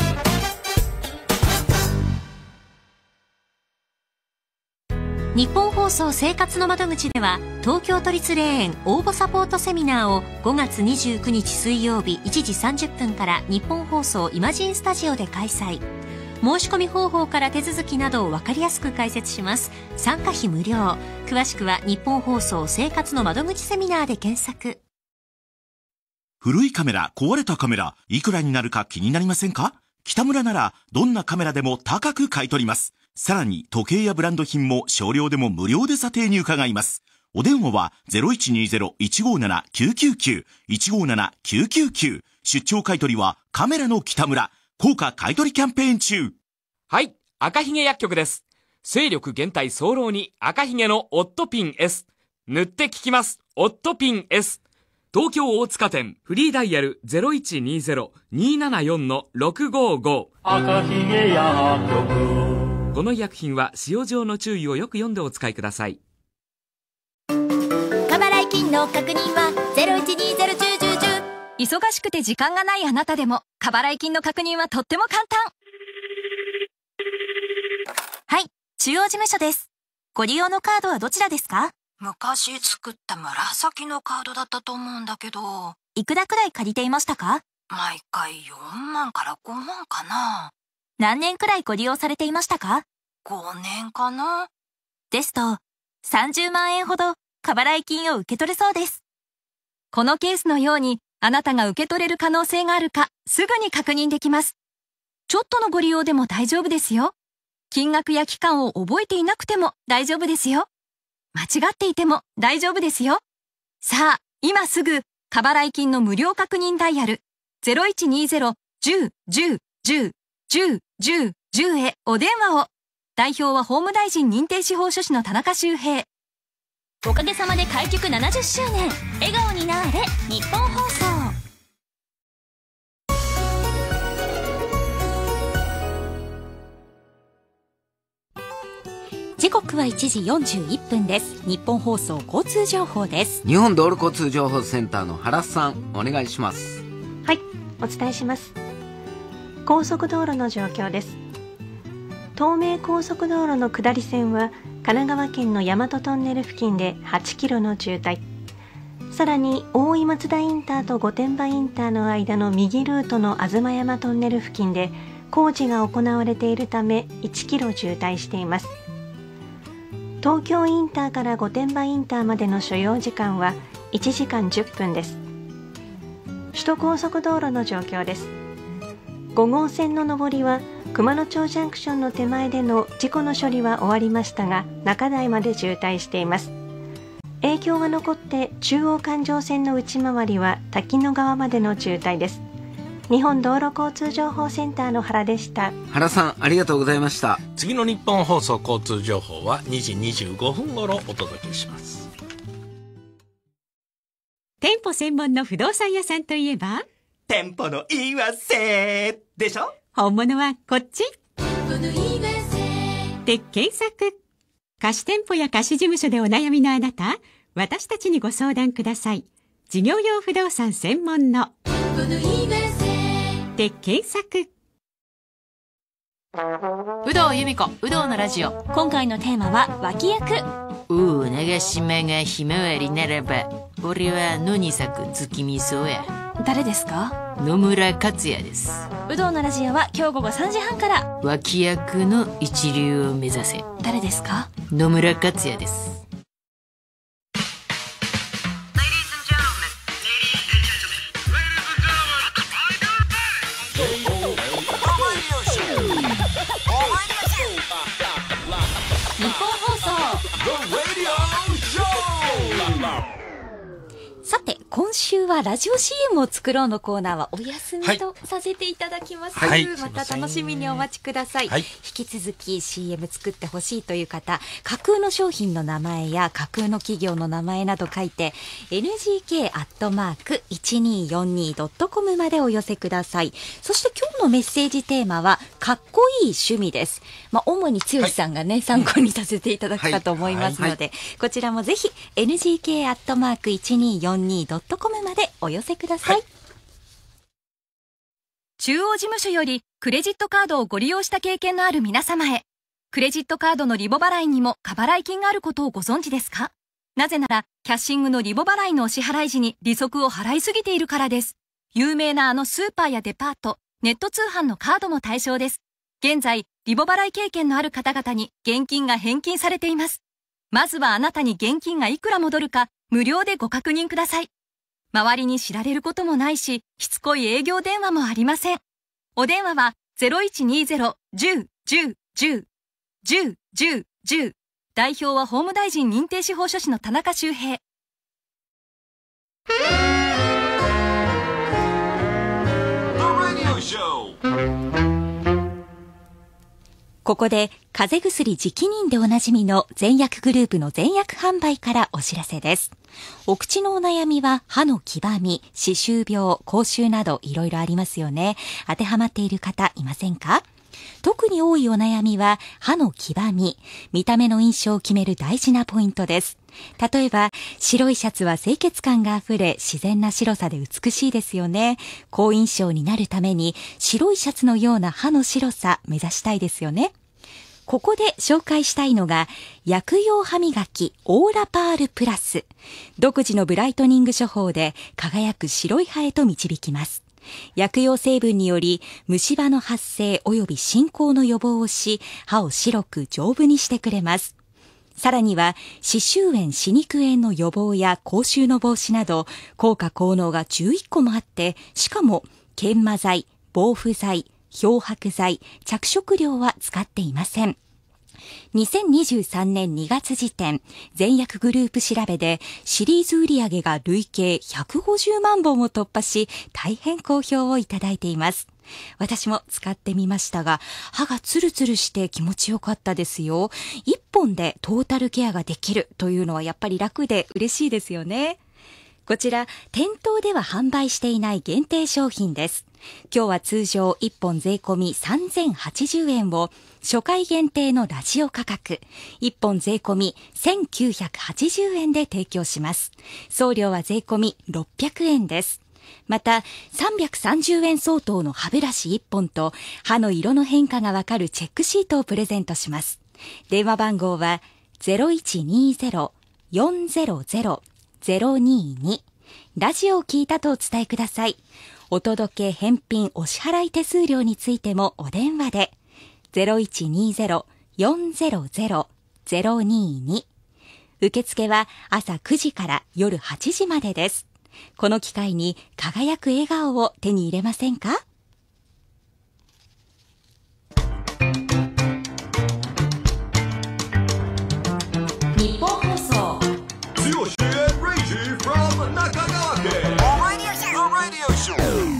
日本放送生活の窓口では東京都立霊園応募サポートセミナーをごがつにじゅうくにち水曜日いちじさんじゅっぷんから日本放送イマジンスタジオで開催。申し込み方法から手続きなどを分かりやすく解説します。参加費無料。詳しくは日本放送生活の窓口セミナーで検索。
古いカメラ、壊れたカメラ、いくらになるか気になりませんか？北村ならどんなカメラでも高く買い取ります。さらに時計やブランド品も少量でも無料で査定に伺います。お電話は ゼロいちにゼロ いちごなな きゅうきゅうきゅう いちごなな きゅうきゅうきゅう 出張買取はカメラの北村高価買取キャンペーン中。
はい、赤ひげ薬局です。精力減退早漏に赤ひげのオットピン S。塗って効きます。オットピン S。東京大塚店フリーダイヤル ゼロいちにゼロ にーななよん ろくごご。赤ひげ薬局。この医薬品は使用上の注意をよく読んでお使いください。
過払い金の確認は ゼロいちにゼロいちゼロいちゼロ。 忙しくて時間がないあなたでも過払い金の確認はとっても簡単。はい、中央事務所です。ご利用のカードはどちらですか？
昔作った紫のカードだったと思うんだけど。
いくらくらい借りていましたか？
毎回よんまんからごまんかな。
何年くらいご利用されていましたか？
ごねんかな。
ですと、さんじゅうまんえんほど過払い金を受け取れそうです。このケースのようにあなたが受け取れる可能性があるかすぐに確認できます。ちょっとのご利用でも大丈夫ですよ。金額や期間を覚えていなくても大丈夫ですよ。間違っていても大丈夫ですよ。さあ、今すぐ過払い金の無料確認ダイヤル ゼロいちにゼロ いちゼロ いちゼロじゅう、じゅう、じゅう、じゅうへお電話を。代表は法務大臣認定司法書士の田中修平。
おかげさまで開局ななじゅっしゅうねん。笑顔になーれ、日本放送。時刻はいちじよんじゅういっぷんです。日本放送交通情報です。
日本道路交通情報センターの原さん、お願いします。
はい、お伝えします。高速道路の状況です。東名高速道路の下り線は神奈川県の大和トンネル付近ではちキロの渋滞、さらに大井松田インターと御殿場インターの間の右ルートの東山トンネル付近で工事が行われているためいちキロ渋滞しています。東京インターから御殿場インターまでの所要時間はいちじかんじゅっぷんです。首都高速道路の状況です。ご号線の上りは熊野町ジャンクションの手前での事故の処理は終わりましたが、中台まで渋滞しています。影響が残って中央環状線の内回りは滝野川までの渋滞です。日本道路交通情報センターの原でした。
原さん、ありがとうございました。
次の日本放送交通情報はにじにじゅうごふん頃お届けします。
店舗専門の不動産屋さんといえば
店舗の言わせでしょ。
本物はこっちで検索。貸店舗や貸事務所でお悩みのあなた、私たちにご相談ください。事業用不動産専門ので検索。
有働由美子、有働のラジオ。
今回のテーマは脇役。
うー、長島がひまわりならば、俺は野に咲く月見草や。
誰ですか？
野村克也です。
有働のラジオは今日午後さんじはんから。
脇役の一流を目指せ。
誰ですか？
野村克也です。
日本放送さて、今週はラジオ シーエム を作ろうのコーナーはお休みとさせていただきます。はい、また楽しみにお待ちください。はい、引き続き シーエム 作ってほしいという方、架空の商品の名前や架空の企業の名前など書いて エヌジーケーアットマークいちにーよんにードットコム までお寄せください。そして今日のメッセージテーマはかっこいい趣味です。まあ、主に剛さんがね、はい、参考にさせていただくかと思いますので、はいはい、こちらもぜひ エヌジーケーアットマークいちにーよんにードットコム までお寄せください。はい、
中央事務所よりクレジットカードをご利用した経験のある皆様へ。クレジットカードのリボ払いにも過払い金があることをご存知ですか？なぜならキャッシングのリボ払いのお支払い時に利息を払いすぎているからです。有名なあのスーパーやデパート、ネット通販のカードも対象です。現在リボ払い経験のある方々に現金が返金されています。まずはあなたに現金がいくら戻るか無料でご確認ください。周りに知られることもないし、しつこい営業電話もありません。お電話は ゼロいちにーゼロ じゅう じゅう じゅう じゅう じゅう じゅう。代表は法務大臣認定司法書士の田中修平。
ここで風邪薬直任でおなじみの全薬グループの全薬販売からお知らせです。お口のお悩みは歯の黄ばみ、歯周病、口臭などいろいろありますよね。当てはまっている方いませんか？特に多いお悩みは歯の黄ばみ、見た目の印象を決める大事なポイントです。例えば白いシャツは清潔感があふれ自然な白さで美しいですよね。好印象になるために白いシャツのような歯の白さ目指したいですよね。ここで紹介したいのが薬用歯磨きオーラパールプラス。独自のブライトニング処方で輝く白い歯へと導きます。薬用成分により虫歯の発生及び進行の予防をし、歯を白く丈夫にしてくれます。さらには歯周炎、歯肉炎の予防や口臭の防止など効果効能がじゅういっこもあって、しかも研磨剤、防腐剤、漂白剤、着色料は使っていません。にせんにじゅうさんねんにがつ時点、全薬グループ調べでシリーズ売上が累計ひゃくごじゅうまんぼんを突破し、大変好評をいただいています。
私も使ってみましたが、歯がツルツルして気持ちよかったですよ。一本でトータルケアができるというのはやっぱり楽で嬉しいですよね。こちら、店頭では販売していない限定商品です。今日は通常いっぽん税込みさんぜんはちじゅうえんを、初回限定のラジオ価格、いっぽん税込みせんきゅうひゃくはちじゅうえんで提供します。送料は税込みろっぴゃくえんです。また、さんびゃくさんじゅうえん相当の歯ブラシいっぽんと、歯の色の変化がわかるチェックシートをプレゼントします。電話番号は ゼロいちにーゼロ よんゼロゼロ ゼロにーに。ラジオを聞いたとお伝えください。お届け、返品、お支払い手数料についてもお電話で ゼロいちにーゼロ よんゼロゼロ ゼロにーに。受付は朝くじから夜はちじまでです。この機会に輝く笑顔を手に入れませんか？日本放送
剛 and Reggie from 中川家 Radio Show。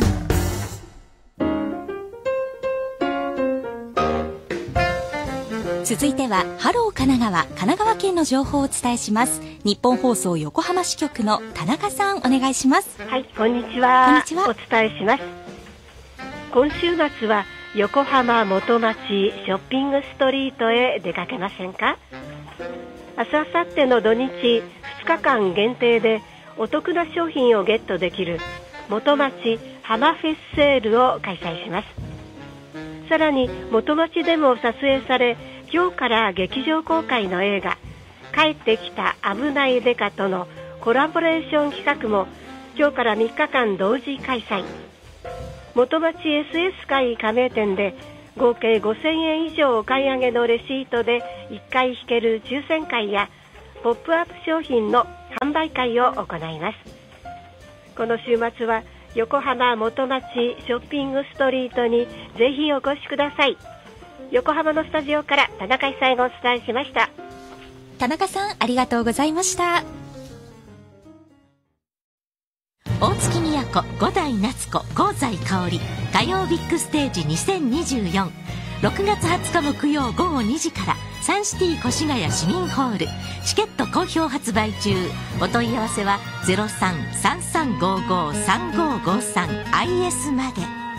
続いてはハロー神奈川、神奈川県の情報をお伝えします。日本放送横浜支局の田中さん、お願いします。
はい、こんにちは。
こんにちは。
お伝えします。今週末は横浜元町ショッピングストリートへ出かけませんか？明日、明後日の土日ふつかかん限定でお得な商品をゲットできる元町ハマフェスセールを開催します。さらに元町でも撮影され、今日から劇場公開の映画帰ってきた危ないデカとのコラボレーション企画も今日からみっかかん同時開催。元町 エスエス 会加盟店で合計ごせんえん以上お買い上げのレシートでいっかい引ける抽選会やポップアップ商品の販売会を行います。この週末は横浜元町ショッピングストリートにぜひお越しください。横浜のスタジオから田中久恵がお伝えしました。
田中さん、ありがとうございました。大月みやこ、五代夏子、香西かおり歌謡ビッグステージにせんにじゅうよん。ろくがつはつか木曜ごごにじからサンシティ越谷市民ホール。チケット好評発売中。お問い合わせは ゼロさん さんさんごご さんごごさん アイエス まで。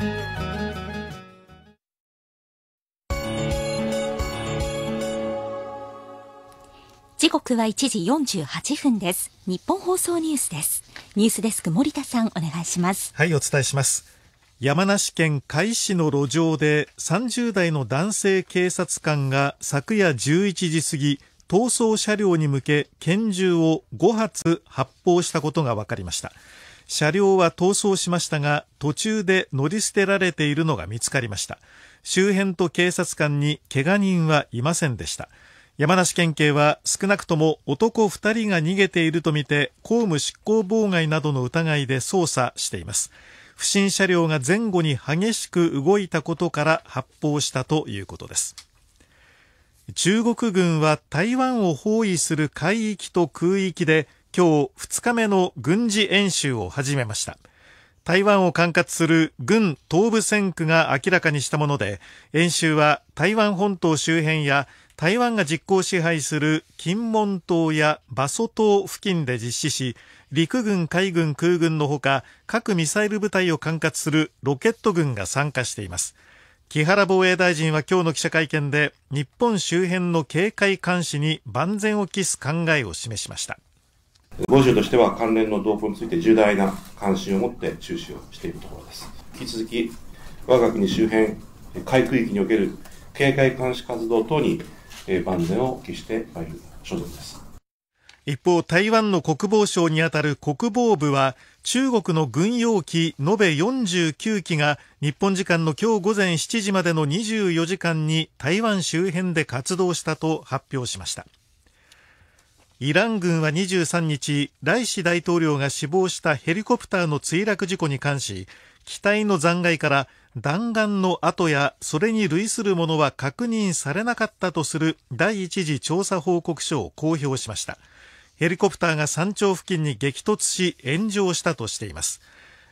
時刻はいちじよんじゅうはちふんです。日本放送ニュースです。ニュースデスク森田さん、お願いします。
はい、お伝えします。山梨県甲斐市の路上でさんじゅうだいの男性警察官が昨夜じゅういちじ過ぎ、逃走車両に向け拳銃をごはつ発砲したことが分かりました。車両は逃走しましたが、途中で乗り捨てられているのが見つかりました。周辺と警察官に怪我人はいませんでした。山梨県警は少なくとも男ふたりが逃げているとみて公務執行妨害などの疑いで捜査しています。不審車両が前後に激しく動いたことから発砲したということです。中国軍は台湾を包囲する海域と空域で今日ふつかめの軍事演習を始めました。台湾を管轄する軍東部戦区が明らかにしたもので、演習は台湾本島周辺や台湾が実効支配する金門島や馬祖島付近で実施し、陸軍、海軍、空軍のほか各ミサイル部隊を管轄するロケット軍が参加しています。木原防衛大臣は今日の記者会見で、日本周辺の警戒監視に万全を期す考えを示しました。
防衛省としては関連の動向について重大な関心を持って注視をしているところです。引き続き我が国周辺海区域における警戒監視活動等に万全を期してまいる所存です。
一方、台湾の国防省にあたる国防部は、中国の軍用機延べよんじゅうきゅうきが日本時間の今日午前しちじまでのにじゅうよじかんに台湾周辺で活動したと発表しました。イラン軍はにじゅうさんにち、ライシ大統領が死亡したヘリコプターの墜落事故に関し、機体の残骸から弾丸の跡やそれに類するものは確認されなかったとする第一次調査報告書を公表しました。ヘリコプターが山頂付近に激突し炎上したとしています。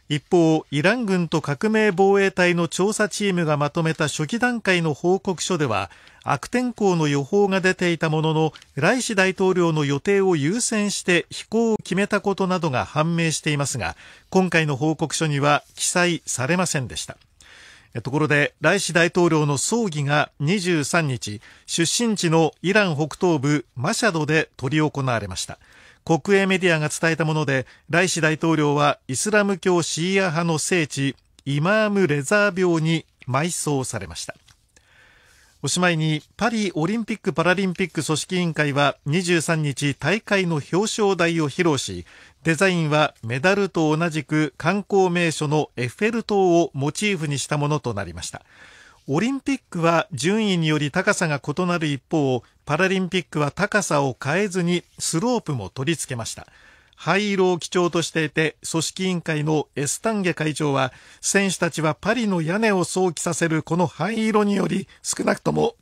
一方、イラン軍と革命防衛隊の調査チームがまとめた初期段階の報告書では、悪天候の予報が出ていたものの、ライシ大統領の予定を優先して飛行を決めたことなどが判明していますが、今回の報告書には記載されませんでした。ところで、ライシ大統領の葬儀がにじゅうさんにち、出身地のイラン北東部マシャドで執り行われました。国営メディアが伝えたもので、ライシ大統領はイスラム教シーア派の聖地イマーム・レザー廟に埋葬されました。おしまいに、パリオリンピック・パラリンピック組織委員会はにじゅうさんにち大会の表彰台を披露し、デザインはメダルと同じく観光名所のエッフェル塔をモチーフにしたものとなりました。オリンピックは順位により高さが異なる一方、パラリンピックは高さを変えずにスロープも取り付けました。灰色を基調としていて、組織委員会のエスタンゲ会長は、選手たちはパリの屋根を想起させるこの灰色により少なくとも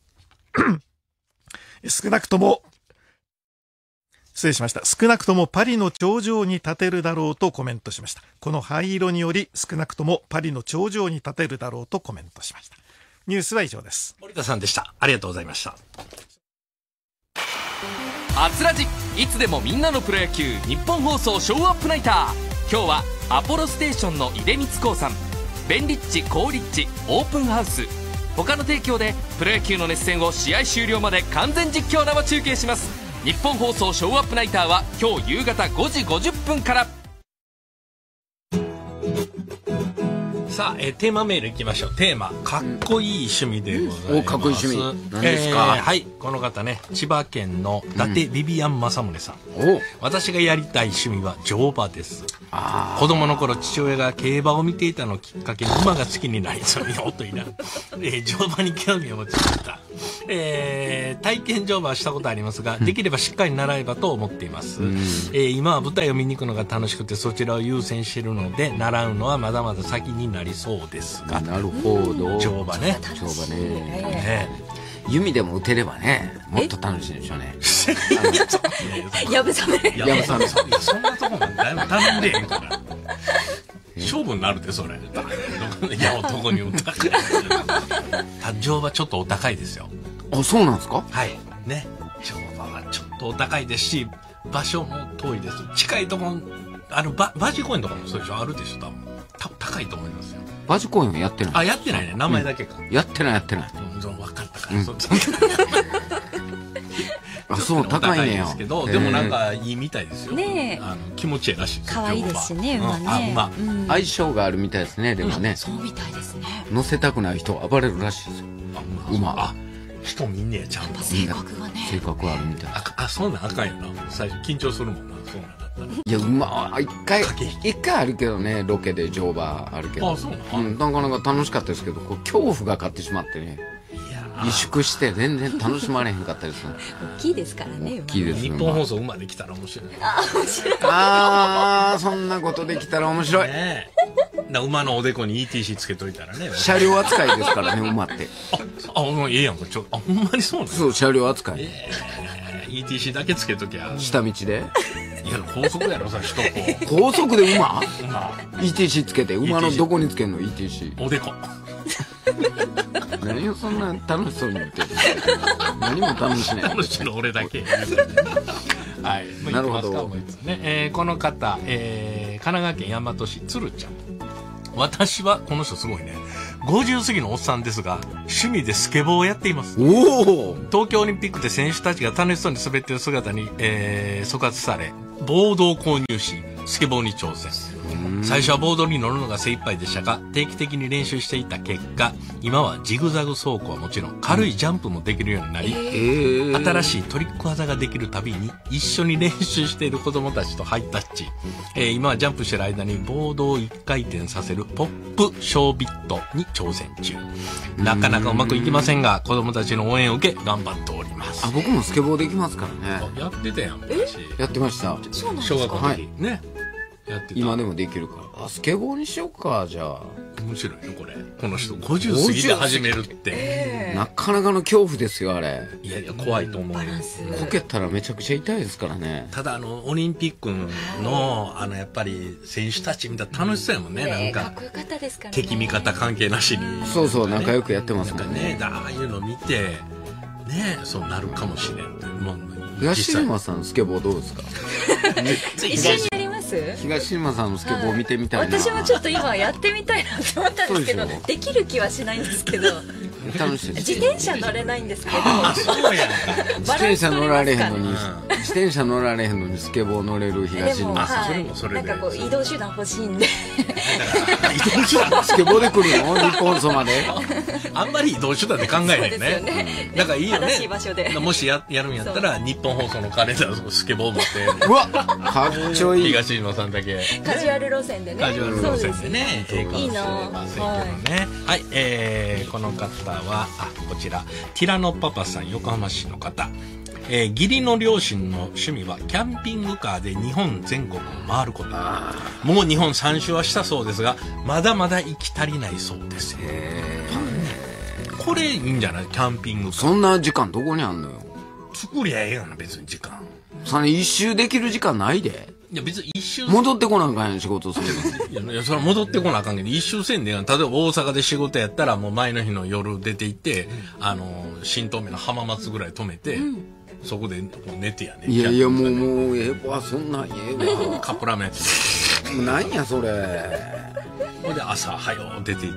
少なくとも失礼しました少なくともパリの頂上に立てるだろうとコメントしました。この灰色により少なくともパリの頂上に立てるだろうとコメントしました。ニュースは以上です。
森田さんでした。ありがとうございました。
あつらじ、いつでもみんなのプロ野球日本放送ショーアップナイター。今日はアポロステーションの出光興産、ベンリッチコーリッチオープンハウス他の提供でプロ野球の熱戦を試合終了まで完全実況生中継します。日本放送ショーアップナイターは今日夕方ごじごじゅっぷんから。
さあ、えー、テーマメールいきましょう。テーマ、かっこいい趣味でございます。
うん、お、かっこいい趣味。何ですか、
えー、はい、この方ね、千葉県の伊達ビビアン正宗さん。うん、私がやりたい趣味は乗馬です。子供の頃、父親が競馬を見ていたのをきっかけに馬が好きになり、それよといな、えー、乗馬に興味を持ちました。えー、体験乗馬はしたことありますが、できればしっかり習えばと思っています。うん、えー、今は舞台を見に行くのが楽しくて、そちらを優先しているので、習うのはまだまだ先になりそうですが。
なるほど。
乗馬ね。
乗馬ね。ね、弓でも打てればね、もっと楽しいでしょうね。
やぶさめ。
やぶさめ。
そんなとこまでだいぶ頼んでへんから。勝負になるで、それ。いや、男にお高い。乗馬ちょっとお高いですよ。
あ、そうなんですか？
はい。ね。乗馬はちょっとお高いですし、場所も遠いです。近いところ、あの、バ、バジ公園とかもそうでしょ？あるでしょ、多分。た高いと思いますよ。
バジ公園はやってない。
あ、やってないね。名前だけか。
うん、やってない、やってない。
うん、分かったから。うん、そ
あ、そう、高いね
ですけど、でもなんかいいみたいですよ。
ねえ。
あの気持ちいいらしいです。
可愛いですしね、馬ね。あ、
馬。相性があるみたいですね、でもね。
そうみたいですね。
乗せたくない人は暴れるらしいですよ。馬。
あ、人見んねや、ちゃんと。
性格がね。
性格はあるみたい。
あ、そんなんあかんよな。最初緊張するもんな、そうなんだったら。
いや、馬は一回、一回あるけどね、ロケで乗馬あるけど。
あ、そうなの？
うん、なかなか楽しかったですけど、こう恐怖が勝ってしまってね。萎縮して全然楽しまれへんかったですね。
大きいですからね。
大きいです。
日本放送馬できたら面白い。
あ、面白い。
ああ、そんなことできたら面白い。
ねえ。馬のおでこに イーティーシー つけといたらね。
車両扱いですからね、馬って。
あ、あ、もうええやんか。ちょ、あ、ほんまにそうなの？
そう、車両扱い。
ええ、イーティーシー だけつけときゃ。
下道で。
いや、高速やろ、さ、首都
高。高速で馬？ イーティーシー つけて、馬のどこにつけんの イーティーシー。
おでこ。
何をそんな楽しそうに言ってるの？何も楽しない。
楽しいの俺だけ。はい。
なるほど。
ね、えー、この方、えー、神奈川県大和市鶴ちゃん。私はこの人すごいね。ごじゅう過ぎのおっさんですが、趣味でスケボーをやっています。
お
東京オリンピックで選手たちが楽しそうに滑っている姿に、えー、阻圧され、ボードを購入し、スケボーに挑戦。最初はボードに乗るのが精一杯でしたが、定期的に練習していた結果、今はジグザグ走行はもちろん軽いジャンプもできるようになり、えー、新しいトリック技ができるたびに一緒に練習している子供たちとハイタッチ、えー、今はジャンプしている間にボードを一回転させるポップショービットに挑戦中。なかなかうまくいきませんが、子供たちの応援を受け頑張っております。
あ、僕もスケボーできますからね。
やってたやん。
やってました。
小学校の時、はい、ね。
今でもできるから。あ、スケボーにしようか、じゃあ。
面白いねこれ。この人ごじゅう過ぎて始めるって、
えー、なかなかの恐怖ですよあれ。
いやいや怖いと思う。
こけたらめちゃくちゃ痛いですからね。
ただあのオリンピックのあのやっぱり選手たちみたいな楽しそうやもんね、なんか
かっこよかったですからね。
敵味方関係なしに、
そうそう仲良くやってますもんね。
ああいうの見てね、そうなるかもしれんって。もう
東山さんスケボーどうですか？
一緒にやります？
東山さんのスケボー見てみたいな。
私もちょっと今やってみたいなと思ったんですけど、できる気はしないんですけど。
楽しい。
自転車乗れないんですけど。
そうやんか。
自転車乗られへんのに、自転車乗られへんのにスケボー乗れる東山さん。
それもそれで。なんかこう移動手段欲しいんで。
移動手段
スケボーで来るの？日本そまで。
あんまり移動手段で考えないね。だからいいよね。
正しい場所で。
もしややるんやったら日本放送のカレンダースケボー持って。
うわ、かっちょいい。
東島さんだけ。
カジュアル路線でね。
カジュアル路線でね。
いいな。
はい、えー、この方はあこちらティラノパパさん、横浜市の方。えー、義理の両親の趣味はキャンピングカーで日本全国を回ること。もう日本三周はしたそうですが、まだまだ行き足りないそうですよ。これいいんじゃない？キャンピングカー。
そんな時間どこにあんのよ。
作りゃええやん別に時間。
それ一周できる時間ないで。
いや別に一周
戻ってこなあかんやん仕事する
の。いやいやそれは戻ってこなあかんけど一周せんでやん。例えば大阪で仕事やったらもう前の日の夜出て行って、うん、あの新東名の浜松ぐらい止めて、うん、そこで寝てやね。
いやいやもうもうええわそんなんええわ。
カップラーメンやって
なんやそれ。
ほいで朝はよ出て行って。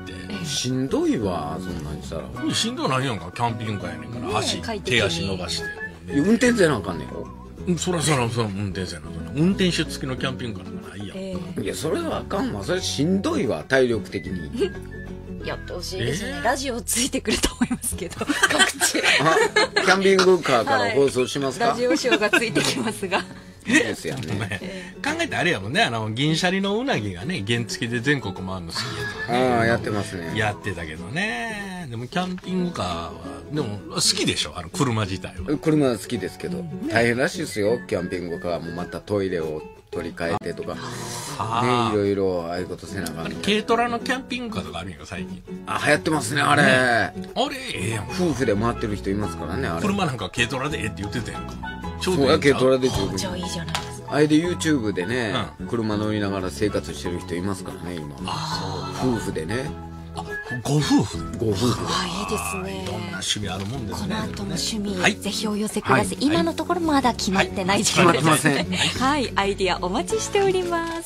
しんどいわそんなんしたら。
しんどいないやんかキャンピングカーやねんから、ね、足手足伸ばして。
運転せなあかんねんよ。
そらそらそら運転せな運転手付きのキャンピングカーなんかないやん、え
ー、いやそれはあかんわ。それしんどいわ体力的に。
やってほしいですね、えー、ラジオついてくると思いますけど各地
キャンピングカーから放送しますか、
はい、ラジオショーがついてきますが
いいですよね。
考えてあれやもんね、あの銀シャリのうなぎがね原付で全国回るの好きやと、
ね、ああやってますね。
やってたけどね。でもキャンピングカーはでも好きでしょ、あの車自体は。
車は好きですけど、うん、大変らしいですよキャンピングカーも。またトイレを取り替えてとかね、いろいろああいうことせなあかんね。
軽トラのキャンピングカーとかあるんや最近。
あ流行ってますねあれ、ね、
あれええやん。
夫婦で回ってる人いますからね。あれ
車なんか軽トラでええって言ってたやんか。
そうや軽トラで十分。
じゃあいいじゃないですか。
あれで YouTube でね、うん、車乗りながら生活してる人いますからね今。あそう夫婦でね。
あご夫婦で
ご夫婦で。
あいいですね。
いろんな趣味あるもんですね。
この後の趣味、
はい、
ぜひお寄せください、はい、今のところまだ決まってない時
間です、はい、決まってません
はいアイディアお待ちしております。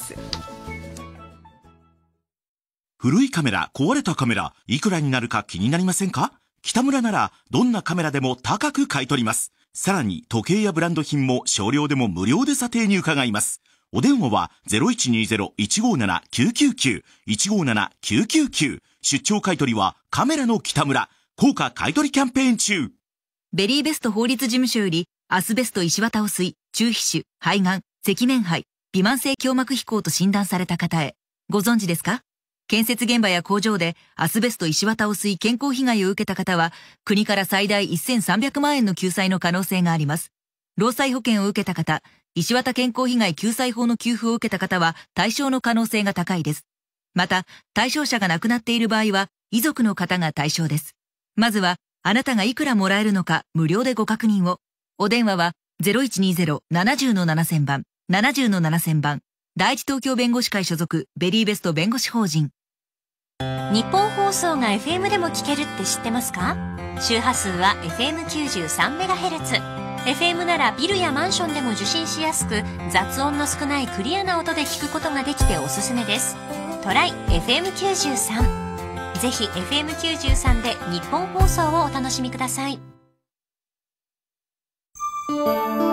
古いカメラ、壊れたカメラ、いくらになるか気になりませんか？北村ならどんなカメラでも高く買い取ります。さらに時計やブランド品も少量でも無料で査定に伺います。お電話は ゼロいちにゼロ いちごなな きゅうきゅうきゅう いちごなな きゅうきゅうきゅう。出張買取はカメラの北村。高価買取キャンペーン中。
ベリーベスト法律事務所よりアスベスト石綿汚水、中皮腫、肺がん、赤面肺、微慢性胸膜飛行と診断された方へ。ご存知ですか？建設現場や工場でアスベスト石綿汚水健康被害を受けた方は、国から最大せんさんびゃくまんえんの救済の可能性があります。労災保険を受けた方、石綿健康被害救済法の給付を受けた方は対象の可能性が高いです。また、対象者が亡くなっている場合は、遺族の方が対象です。まずは、あなたがいくらもらえるのか無料でご確認を。お電話は ゼロいちにゼロ ななゼロのななせん 番、ななゼロのななせん番、第一東京弁護士会所属ベリーベスト弁護士法人。
日本放送が エフエム でも聞けるって知ってますか？周波数は エフエムきゅうじゅうさんメガヘルツ。エフエム ならビルやマンションでも受信しやすく、雑音の少ないクリアな音で聞くことができておすすめです。トライ エフエムきゅうじゅうさん。ぜひ エフエムきゅうじゅうさん で日本放送をお楽しみください。